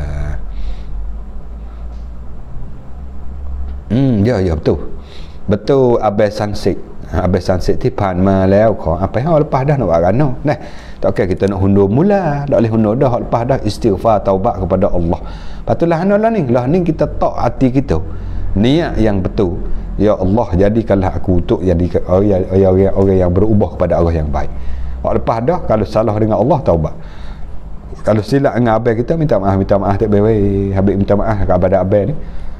Hmm, ya, ya, betul. Betul, Abang Sunset. Abang Sunset ti pan maแล้วขอ apa hal lepas dah nak buat rana. Nah, tak okay, kita nak hundur mula. Tak boleh hundur dah lepas dah istighfar taubat kepada Allah. Patulah hanalah ni. Lah ni kita tak hati kita. Niat yang betul. Ya Allah, jadikanlah aku untuk jadi orang, orang yang berubah kepada Allah yang baik. Hak lepas dah kalau salah dengan Allah taubat. Kalau silap dengan abang kita minta maaf, minta maaf tak baik. Habis minta maaf kepada abang ni.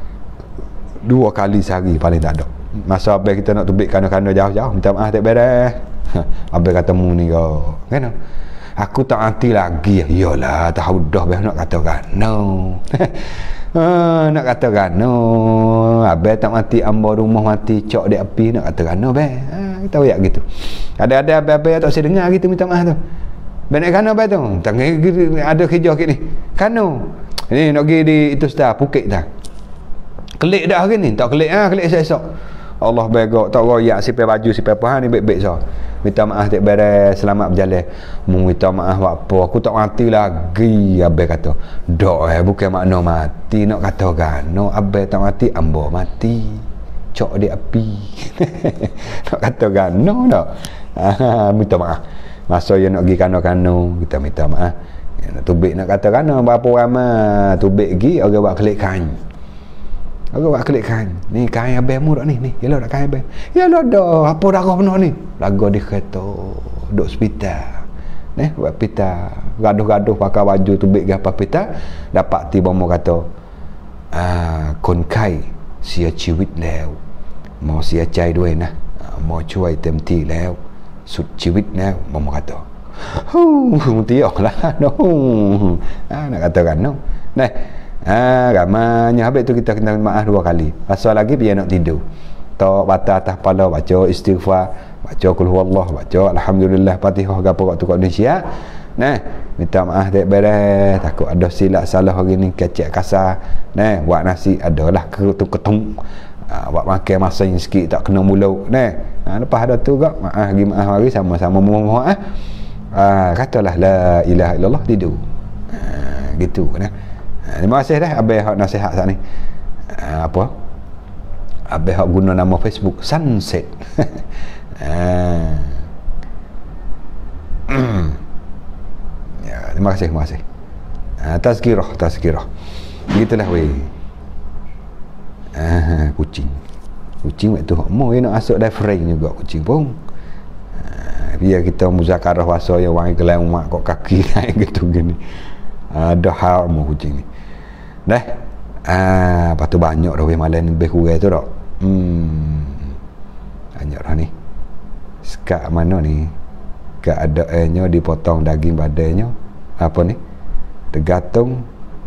Dua kali sehari paling tak ada. Masa abang kita nak tubik kana-kana jauh-jauh minta maaf tak beres. Abang kata mu ni kau kan aku tak anti lagi. Iyalah tahu dah abang nak kata kan no. ha, nak kata kan no abang tak mati amba rumah mati cok di api nak kata kan no abang. Ha, kita tahu ya gitu. Ada-ada abang-abang tak saya dengar gitu minta maaf tu. Benar kan abang tu? Tak ada kerja kit ni. Kano. Ni nak pergi di itu dah Phuket dah. Kelik dah hari ni, tak kelik ah, kelik esok. Allah begok tak royak sipai baju sipai apa ni baik-baik so. Minta maaf tak beres, selamat berjalan. Mu minta maaf apa? Aku tak mati lagi, abang kata. Dok eh bukan makna mati nak kata kan. No abang tak mati, ambo mati. Cok di api. Nak kata kan. No no. Ah, minta maaf. Masa yang nak pergi kano-kano, kita minta maaf. Nak tubik nak kata kano berapa ramai tubik pergi orang buat kelik kain. Aku buat klik kain. Ni kain abang mu dak ni. Ni. Yalah dak kain abang. Yalah dah. Apa darah benar ni? Lagu di kereta. Duk hospital. Neh buat pita. Gaduh-gaduh pakai baju tu beg apa pita. Dapat tiba mau kata. Ah, kon kai sia ชีวิต แล้ว mau sia caiด้วยนะ mau ช่วยเต็มที่แล้ว สุดชีวิตแล้ว mau kata. Huh, tiok lah. No. Ah, nak kata kan no. Neh. Ha, ramanya habis tu kita kena maaf dua kali. Pasal lagi biar nak tidur. Tak batal atas kepala baca istighfar, baca qul huwallah, baca alhamdulillah Fatihah gapo waktu kat Indonesia. Nah, minta maaf tak beres, takut ada silap salah hari ni, kecek kasar. Nah, buat nasi adalah ketung-ketung. Ha, buat makan masing sikit tak kena mulut. Nah, ha, lepas ada tu gak maaf lagi maaf hari sama-sama mohon maaf. Ha, katalah la ilaha illallah tidur. Ha, gitu nah. Ha, terima kasih dah abang hak nasihat sat ni. Ha, apa? Abang hak guna nama Facebook Sunset. ha. Ya, terima kasih, terima kasih. Ha, tazkirah, tazkirah. Begitulah weh. Ah, kucing. Kucing waktu hok mau nak masuk dah frame juga kucing pun. Ah, biar kita muzakarah bahasa yang wangi gelang mak kok kaki naik gitu gini. Ada hal mau kucing ni. Dah. Ah, patu banyak dah weh malam lebih kurang tu dak. Hmm. Banyak dah ni. Sekak mana ni? Keadaannya dipotong daging badannya. Apa ni? Tergantung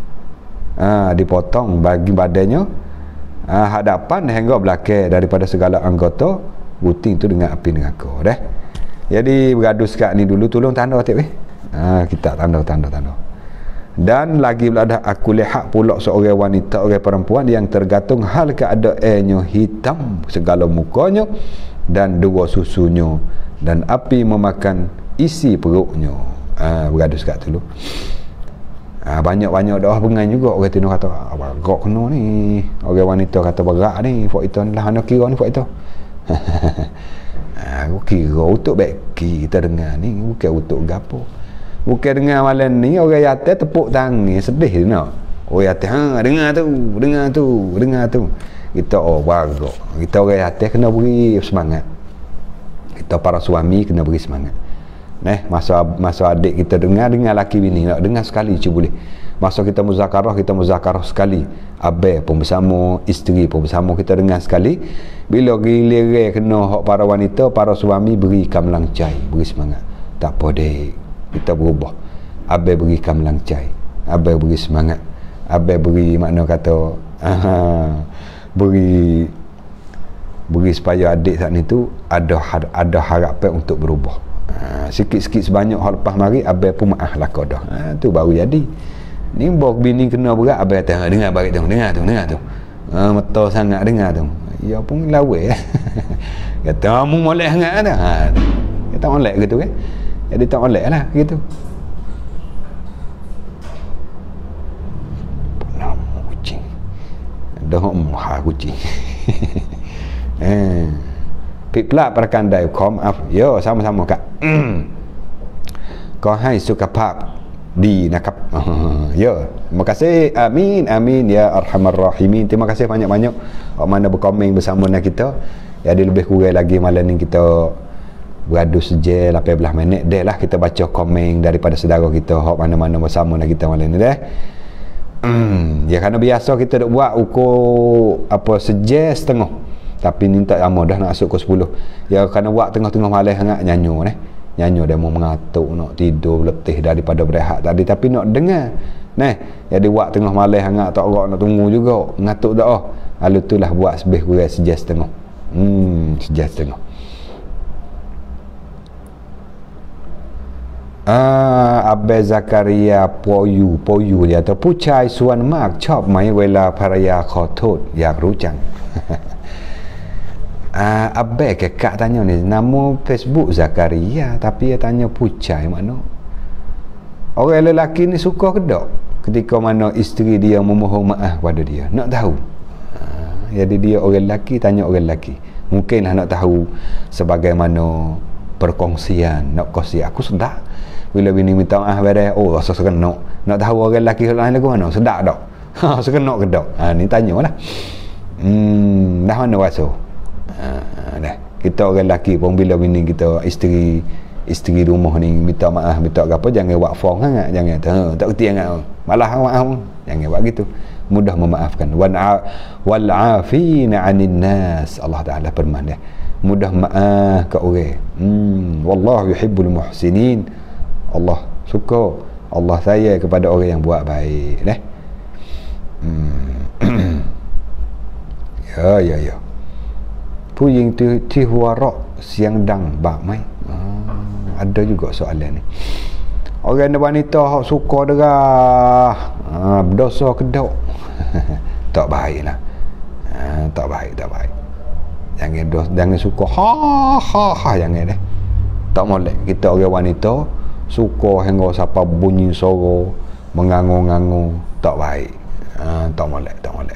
ah dipotong daging badannya. Ah, hadapan hingga belakang daripada segala anggota rutin tu dengan api dengan kau dah. Jadi bergaduh sekat ni dulu tolong tanda tak weh. Ah, kita tanda tanda tanda. Dan lagi ada aku lihat pula seorang wanita orang perempuan yang tergantung hal keadaannya hitam segala mukanya dan dua susunya dan api memakan isi perutnya. Ah, bergaduh sekat dulu. Ha, banyak-banyak dah pengan juga orang tino kata agak kena ni, orang wanita kata berat ni fok itu lah nak kira ni fok itu. Ha, aku kira untuk beki kita dengar ni bukan untuk gapo. Bukan dengar malam ni orang yatim tepuk tangan sedih dia nak. Orang yatim ha dengar tu, dengar tu, dengar tu. Kita oh bagak. Kita orang yatim kena beri semangat. Kita para suami kena beri semangat. Nah, masa masa adik kita dengar dengar laki bini nak dengar sekali cuba boleh. Masa kita muzakarah kita muzakarah sekali. Abang pun bersama, isteri pun bersama kita dengar sekali. Bila giliran kena hak para wanita, para suami beri kamlang cai, beri semangat. Tak apa dek, kita berubah. Abang beri kamlang cai, abang beri semangat. Abang beri makna kata aha, beri beri supaya adik saat ni tu ada ada harapan untuk berubah. Ha, sikit-sikit sebanyak hal lepas mari abang pun maaf lah kau dah. Ha, tu baru jadi. Ni bok bini kena berat abang kata dengar balik tu, dengar tu, dengar tu. Ha, mata sangat dengar tu. Ya pun lawa. Kata kamu molek sangat dah. Ha, kata molek gitu kan. Jadi tak molek lah gitu. Nama kucing. Dah muha kucing. Eh. Pipla perkandai kom af yo sama-sama kak. ก็ให้สุขภาพดีนะครับ ya terima kasih amin amin ya arhamar rahimin. Terima kasih banyak-banyak orang mana berkomen bersama dengan kita. Jadi lebih kurang lagi malam ni kita beradu sejak lapan belas minit dah lah kita baca komen daripada saudara kita hok mana-mana bersama dengan kita malam ni dah. Hmm, ya kerana biasa kita duk buat ukur apa sejak setengah. Tapi ni tak lama dah nak masuk ke sepuluh. Ya kerana buat tengah-tengah malam sangat nyanyo ni. Nyanyo dia mau mengatuk nak tidur letih daripada berehat tadi tapi nak dengar. Nah, jadi buat tengah malam sangat tak orang nak tunggu juga. Ngatuk dah. Oh. Lalu itulah buat sebih kurang sejam setengah. Hmm, sejam setengah. Ah, Abel Zakaria Poyu Poyu dia atau ผู้ชายส่วนมากชอบไหมเวลาภรรยาขอโทษอยากรู้จัง ah, Abel kekak tanya ni nama Facebook Zakaria tapi dia tanya pucai mana orang lelaki ni suka ke tak ketika mana isteri dia memohon maaf pada dia nak tahu. ah, jadi dia orang lelaki tanya orang lelaki mungkinlah nak tahu sebagaimana perkongsian nak kongsi aku sedap bila bini minta maaf pada oh rasa sekenok nak tahu orang lelaki lain lagu mana sedap tak ha sekenok ke tak ha ni tanyalah hmm dah mana rasa ha dah kita orang lelaki pun bila bini kita isteri isteri rumah ni minta maaf minta apa jangan buat form sangat jangan tu tak kerti sangat malah maaf jangan buat gitu mudah memaafkan wal wal afina 'anil nas Allah Taala firman dia mudah maaf ke orang hmm wallahu yuhibbul muhsinin Allah suka Allah sayang kepada orang yang buat baik dah hmm. ya ya ya Puying tu tihuarok siang dang bak mai ah, ada juga soalan ni Orang wanita hak suka derah, ha, berdosa kedok. Tak baiklah. Ha, tak baik, tak baik. Jangan dos, jangan suka ha ha ha jangan deh. Tak molek kita orang wanita suka hingga siapa bunyi suara mengangung-angung, tak baik. Ha, tak molek, tak molek.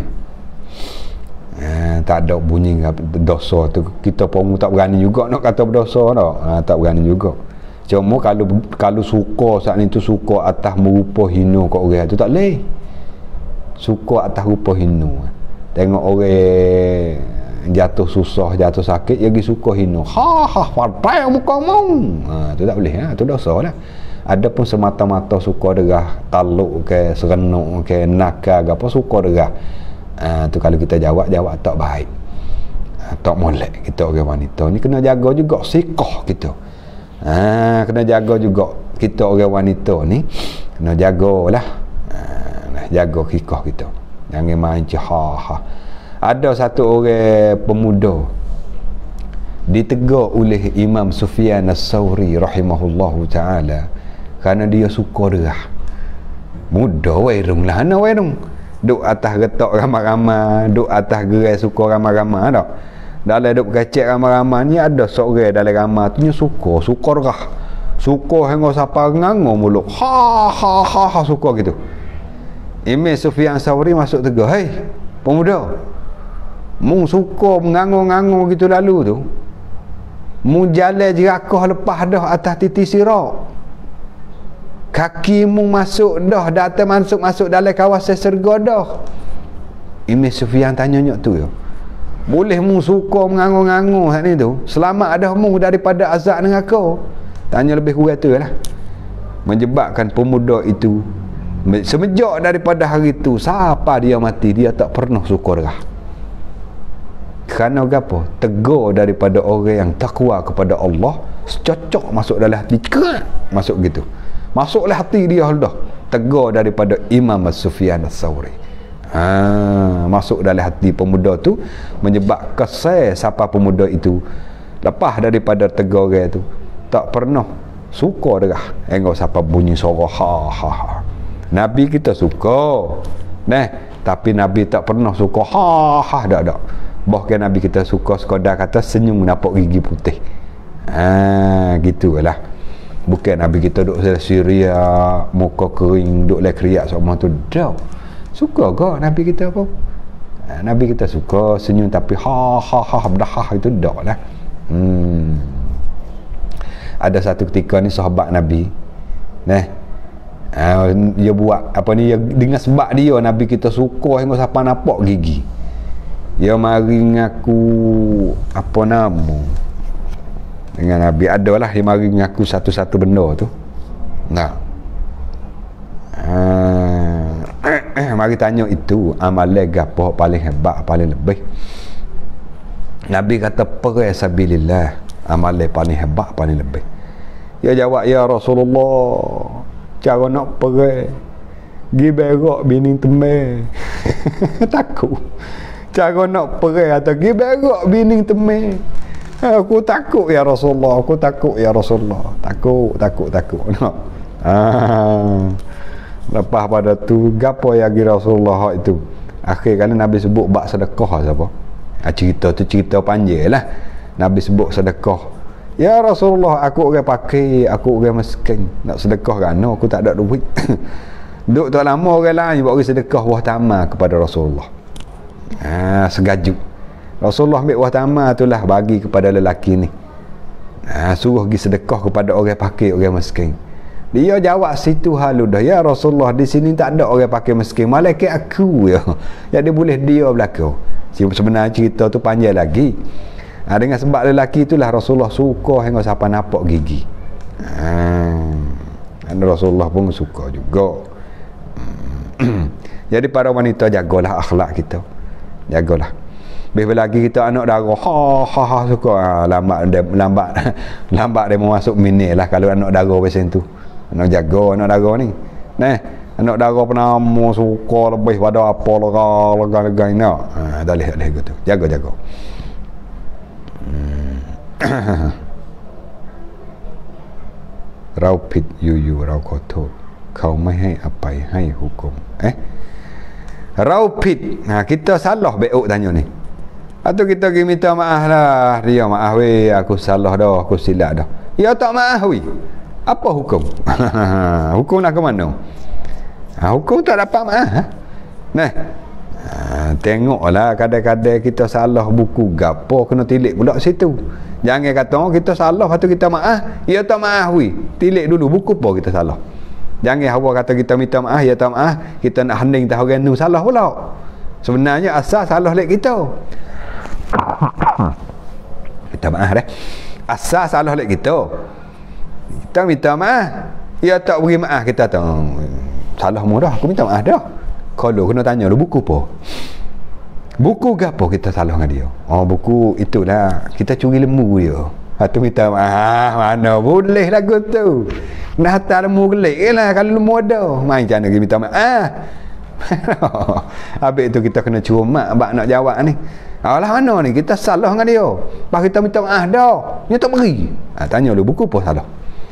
Ha, tak ada bunyi dosa tu, kita pun tak berani juga nak kata berdosa dah. Ha, tak berani juga. Cuma kalau kalau suka saat ni tu suka atas merupa hina kat orang tu tak leh. Suka atas rupa hina. Tengok orang jatuh susah, jatuh sakit, dia pergi suka hina. Ha ha, partai muka mu. Ha, tu tak boleh, ha, tu dosa lah. Ada pun semata-mata suka derah, taluk ke, serenuk ke, nakal ke apa, suka derah. Ha, tu kalau kita jawab, jawab tak baik. Ha, tak molek kita orang wanita ni kena jaga juga sikah kita. Ha, kena jaga juga kita orang wanita ni, kena jagalah. Ha, nah, jaga sikah kita. Jangan main ha-ha. Ada satu orang pemuda ditegur oleh Imam Sufyan As-Sawri rahimahullahu ta'ala kerana dia suka derah. Muda wairung lah, ana wairung duk atas getok ramai-ramai, duk atas gerai suka ramai-ramai dak. Dalam duk kecek ramai-ramai ni ada seorang dalam ramai tu suka, suka derah. Suka hingga siapa ngangung mulut. Ha ha ha ha suka gitu. Imam Sufyan As-Sawri masuk tegur, "Hei, pemuda. Mu suka mengangung-angung gitu lalu tu. Mu jalan jerakah lepas dah atas titi sirak. Kaki mu masuk dah, datang masuk-masuk dalam kawasan serga dah." Imam Sufyan tanya nyok tu yo. Boleh mu suka mengangung-angung saat ni tu? Selamat dah mu daripada azab dengan kau? Tanya lebih kurang tu lah. Menyebabkan pemuda itu semenjak daripada hari tu siapa dia mati dia tak pernah suka derah. Kerana apa? Tegur daripada orang yang takwa kepada Allah, cocok masuk dalam hati, kerak masuk gitu. Masuklah hati dia dah. Tegur daripada Imam Sufyan As-Sawri. Ha, masuk dalam hati pemuda tu, menyebab kesal siapa pemuda itu lepas daripada tegur orang tu tak pernah suka derah. Engkau siapa bunyi suara ha ha ha. Nabi kita suka. Nah, tapi Nabi tak pernah suka ha ha dak dak. Bahkan Nabi kita suka sekadar kata senyum nampak gigi putih. Ha, gitulah. Bukan Nabi kita duk Syria, muka kering, duk lek riak semua tu dak. Suka ke Nabi kita apa? Ha, Nabi kita suka senyum tapi ha ha ha berdahah itu dak lah. Hmm. Ada satu ketika ni sahabat Nabi. Nah, ha, dia buat apa ni, dia, dengan sebab dia Nabi kita suka hingga siapa nampak gigi. Dia mari ngaku apa nama dengan Nabi, adalah dia mari ngaku satu-satu benda tu. Nah, ha, eh, mari tanya itu amalan gapo paling hebat, paling lebih. Nabi kata perang sabilillah, amalan paling hebat, paling lebih. Dia jawab, ya Rasulullah, cara nak perang gi berak bini teman. Takut. Cara nak perang atau gi berak bini teman. Aku takut ya Rasulullah, aku takut ya Rasulullah. Takut, takut, takut. Nak. Ah. Lepas pada tu gapo ya gi Rasulullah itu. Akhir kali Nabi sebut bab sedekah siapa? Ha, cerita tu cerita panjang lah. Nabi sebut sedekah. Ya Rasulullah, aku orang pakai, aku orang miskin. Nak sedekah kan? No, aku tak ada duit. Duk tak lama orang lain buat sedekah buah tamar kepada Rasulullah. Ha, segajuk. Rasulullah ambil buah tamar itulah bagi kepada lelaki ni. Ha, suruh pergi sedekah kepada orang pakai, orang miskin. Dia jawab situ halu dah, ya Rasulullah, di sini tak ada orang pakai miskin, malaikat aku ya. Jadi boleh dia belakang. Sebenarnya cerita tu panjang lagi. Ha, dengan sebab lelaki itulah Rasulullah suka hingga siapa nampak gigi. Ha, Rasulullah pun suka juga. Jadi para wanita, jagalah akhlak kita. Jagalah. Lebih lagi kita anak dara ha ha ha suka ha, lambat dia lambat lambat dia mau masuk minit lah kalau anak dara macam tu. Nak jaga anak dara ni. Nah, anak dara penama suka lebih pada apa lega-lega ni. Ha, dah lihat dah gitu. Jaga-jaga. Hmm. เราผิดอยู่ๆเราขอโทษเขาไม่ให้อภัยให้หุกมehเราผิดnah kita salah beok tanya ni atau kita pergi minta maaf lah dia maaf weh aku salah dah aku silap dah ya tak maaf weh apa hukum hukum nak ke mana ha, hukum tak dapat maaf ha? Nah ha, tengoklah kadang-kadang kita salah buku gapo kena tilik pula situ. Jangan kata oh, kita salah patut kita maaf ya tak maaf weh tilik dulu buku apa kita salah. Jangan hawa kata kita minta maaf ya tak maaf kita nak hening tahu orang tu salah pula. Sebenarnya asal salah lek kita. Kita maaf dah. Asal salah lek kita. Kita minta maaf. Ya tak beri maaf kita tahu. Salah murah aku minta maaf dah. Kalau kena tanya lu buku apa? Buku gapo kita salah dengan dia? Oh buku itulah kita curi lembu dia. Atau minta maaf mana boleh lagu tu. Nak hantar lembu gelik lah kalau lembu ada. Main macam mana minta maaf. Habis tu kita kena cuma abang nak jawab ni. Alah mana ni kita salah dengan dia. Pas kita minta maaf dah. Dia tak beri. Ha, tanya lu buku apa salah?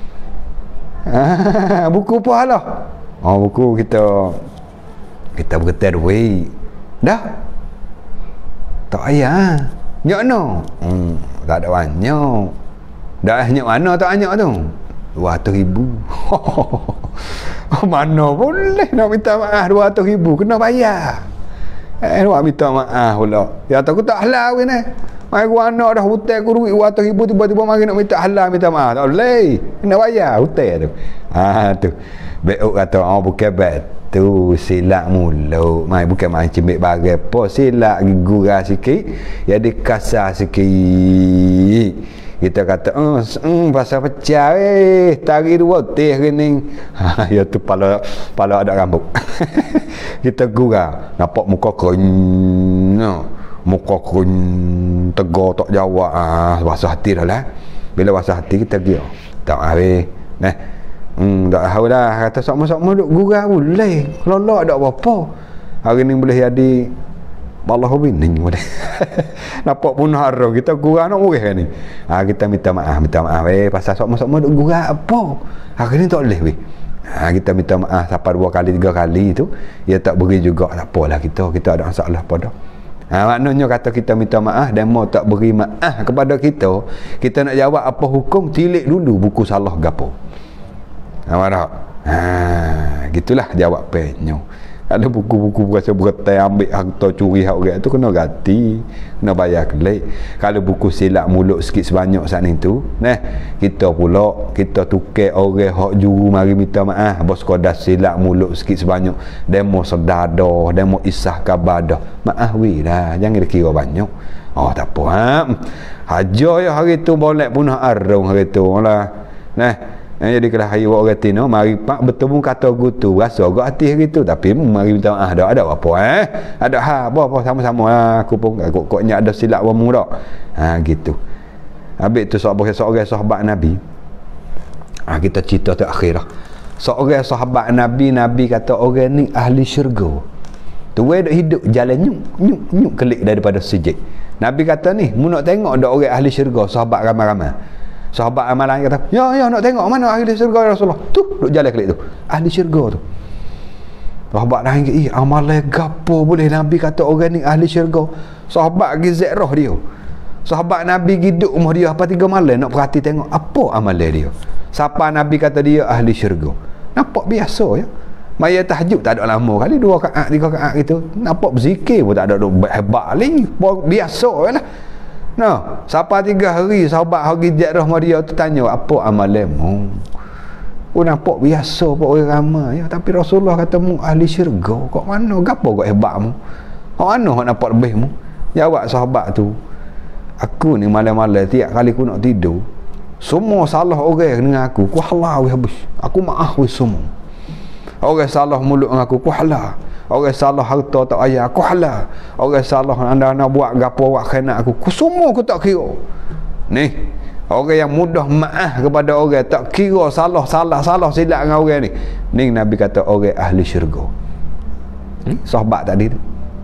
Ha, buku apa salah? Oh buku kita kita berkata duit. Dah. Tak payah. Nyok no. Hmm, tak ada banyak. Dah nyok mana tak banyak tu? dua ratus ribu. Mana boleh nak minta maaf dua ratus ribu kena bayar. Eh nak minta maaf pula. Ya tak aku tak halal ni. Mai gua anak dah hutang aku duit dua ratus ribu tiba-tiba mari nak minta halal minta maaf. Tak boleh. Kena bayar hutang tu. Ha tu. Beok kata oh bukan betul silap mulut. Mai bukan mai cimbik bagai apa silap gurau sikit jadi kasar sikit. Kita kata oh mm, pasal pecah eh tari dua teh kening. Ha ya tu pala pala ada rambut. Kita gurau nampak muka kering no. Muka kering tegar tak jawab ah basah hati dah lah. Bila basah hati kita dia tak habis nah hmm tak tahu dah kata sama-sama duk gurau boleh lolak tak apa-apa. Hari ni boleh jadi Allah bining boleh. Nampak punah haram kita gurau nak murih ni. Ha kita minta maaf, minta maaf eh pasal sama-sama duk gurau apa. Hari ni tak boleh weh. Ha kita minta maaf sampai dua kali tiga kali tu dia tak beri juga tak apalah kita kita ada masalah pada. Ha maknanya kata kita minta maaf dan mau tak beri maaf kepada kita, kita nak jawab apa hukum tilik dulu buku salah gapo. Ha marah. Ha gitulah jawab penyo. Ada buku-buku berasa beretai ambil harta curi hak orang tu kena ganti, kena bayar kelik. Kalau buku silap mulut sikit sebanyak saat ni tu, nah kita pula kita tukar orang hak juru mari minta maaf bos sekadar silap mulut sikit sebanyak demo sedada, demo isah khabar dah. Maaf weh dah, jangan dikira banyak. Oh tak apa ha. Haja ya hari tu boleh punah arung hari tu lah. Nah Eh, jadi kalau hari orang tino mari pak bertemu kata gutu rasa agak hati hari tu tapi mari minta maaf dah ada apa eh ada ha apa-apa sama-sama lah aku pun kok koknya ada silap wamu dak ha gitu. Habis tu seorang seorang sahabat Nabi ha kita cerita terakhir lah. Seorang sahabat Nabi Nabi kata orang ni ahli syurga. Tu duk hidup jalan nyuk nyuk nyuk kelik daripada sijik. Nabi kata ni mu nak tengok dak orang ahli syurga sahabat ramai-ramai. Sahabat amalan kata, ya, ya, nak tengok mana ahli syurga Rasulullah. Tu, duk jalan klik tu. Ahli syurga tu. Sahabat lain kata, eh, amalan gapo boleh Nabi kata orang ni ahli syurga. Sahabat gizek roh dia. Sahabat Nabi giduk rumah dia apa tiga malam nak perhati tengok apa amalan dia. Siapa Nabi kata dia ahli syurga. Nampak biasa ya. Maya tahajud tak ada lama kali dua rakaat tiga rakaat gitu. Nampak berzikir pun tak ada hebat lagi. Biasa lah. Nah, siapa tiga hari sahabat hari jarak rumah dia tu tanya apa amalanmu. Oh nampak biasa pak orang ramai ya tapi Rasulullah kata mu ahli syurga. Kok mana gapo kok hebatmu? Kok mana hok nampak lebihmu? Jawab sahabat tu. Aku ni malam-malam tiap kali aku nak tidur, semua salah orang dengan aku, ku halau habis. Aku maaf wis semua. Orang salah mulut dengan aku, ku halau. Orang salah harta tak ayah aku halal. Orang salah anda nak buat gapo buat khianat aku, ku semua aku tak kira. Ni orang yang mudah maaf kepada orang tak kira salah salah salah silap dengan orang ni. Ni Nabi kata orang ahli syurga. Ni sahabat tadi tu. Nah,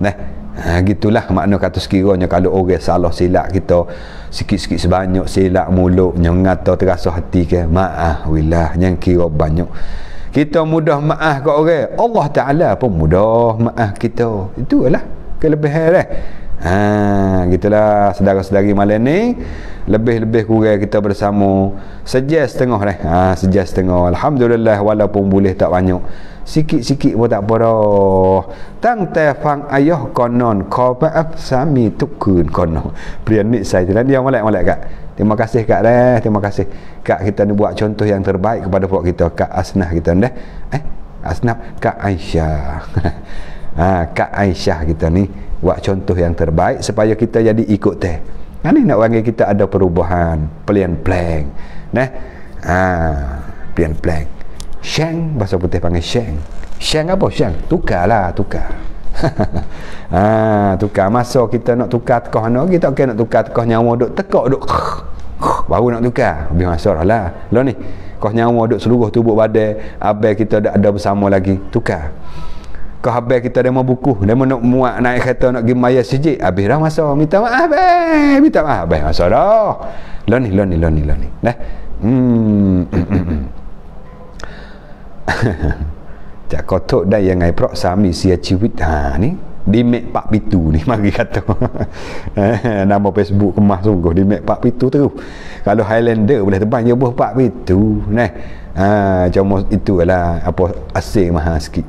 Ha, gitulah makna kata sekiranya kalau orang salah silap kita sikit-sikit sebanyak silap mulutnya ngata terasa hati ke maaf willah yang kira banyak kita mudah maaf kat orang Allah Ta'ala pun mudah maaf kita itulah kelebihan dia. Ha, gitulah saudara-saudari malam ni lebih-lebih kurang kita bersama sejam setengah dah. Ha, sejam setengah alhamdulillah walaupun boleh tak banyak sikit-sikit pun tak apa dah. Tang tefang ayah konon kau maaf sami tukun konon prianik saya tu dia molek-molek kak. Terima kasih kak dah, terima kasih kak kita ni buat contoh yang terbaik kepada puak kita kak Asnah kita dah. Eh Asnah kak Aisyah. Ha, kak Aisyah kita ni buat contoh yang terbaik supaya kita jadi ikut teh. Ha, ni nak panggil kita ada perubahan pelan-pelan. Nah. Ha, pelan-pelan. Syang bahasa putih panggil syang. Syang apa syang? Tukarlah, tukar. Ha, tukar masa kita nak tukar tekah nak kita okey nak tukar tekah nyawa duk tekak duk baru nak tukar. Habis masalah lah. Lah ni, kau nyawa duk seluruh tubuh badan, abai kita dah ada bersama lagi, tukar. Kau habis kita demo buku, demo nak muat naik kereta nak pergi maya sijik, habis dah masa minta maaf be, minta maaf habis masa dah. Lah ni, lah ni, lah ni, lah ni. Dah. Hmm. Cak kotok dah yang ngai prok sami sia ciwit. Ha ni di mek pak pitu ni mari kata. Nama Facebook kemah sungguh di mek pak pitu terus. Kalau Highlander boleh terbang je buah pak pitu. Nah. Ha, cuma itu adalah apa asing mahal sikit.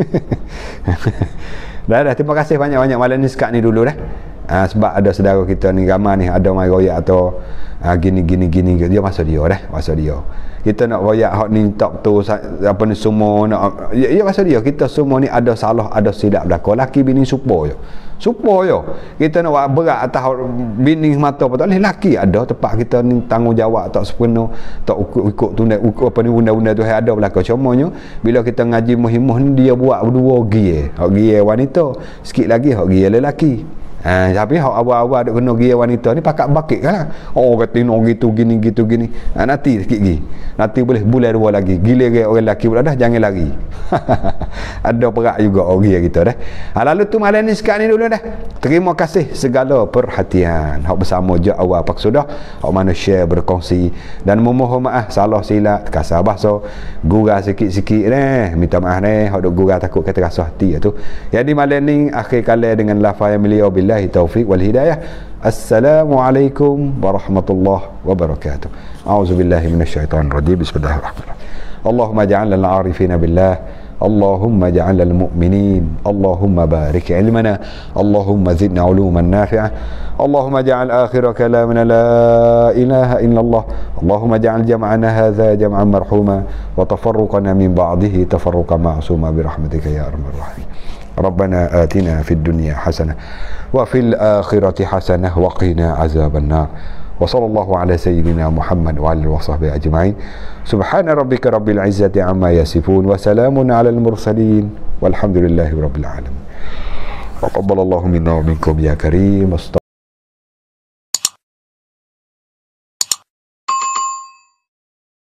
Dah dah terima kasih banyak-banyak malam ni sekat ni dulu dah. Ha, sebab ada saudara kita ni ramai ni ada mai royak atau ha, gini gini gini dia masa dia dah, masa dia. Kita nak royak hak ni tak tu apa ni semua nak ya, ya masa dia kita semua ni ada salah ada silap belaka laki bini supo je. Supo je. Kita nak buat berat atas bini mata apa tak boleh laki ada tempat kita ni tanggungjawab tak sepenuh tak ikut tunai ikut apa ni undang-undang tu ada belaka cumanya bila kita ngaji muhimah ni dia buat berdua gie. Hak gie wanita, sikit lagi hak gie lelaki. Ha, tapi hak awal-awal duk kena gie wanita ni pakat bakit kan. Oh kata no gitu gini gitu gini. Ha, nanti sikit gi. Nanti boleh bulan dua lagi. Gila ge orang lelaki pula dah jangan lari. Ada perak juga orang kita dah. Ha, lalu tu malam ni sekarang ni dulu dah. Terima kasih segala perhatian. Hak bersama je awal pak sudah. Hak mana share berkongsi dan memohon maaf salah silap kasar bahasa gurau sikit-sikit eh. Minta maaf eh. Hak duk gurau takut kata rasa hati tu. Jadi malam ni akhir kali dengan lafaz yang beliau bila Taufiq wal hidayah. Assalamualaikum warahmatullahi wabarakatuh. A'udzubillahi minasyaitonir rajim. Bismillahirrahmanirrahim. Allahumma ja'alna al-'arifina billah. Allahumma ja'alna al-mu'minin. Allahumma barik ilmana. Allahumma zidna 'uluman nafi'ah. Allahumma ja'al akhir kalamana la ilaha illallah. Allahumma ja'al jam'ana hadha jam'an marhuma wa tafarruqana min ba'dihi tafarruqan ma'suma bi rahmatika ya arhamar rahimin. ربنا آتنا في الدنيا حسنة وفي الآخرة حسنة وقنا عذاب النار وصلى الله على سيدنا محمد وعلى وصحبه أجمعين سبحان ربك رب العزة عما يصفون وسلام على المرسلين والحمد لله رب العالمين وقبل الله منا ومنكم يا كريم.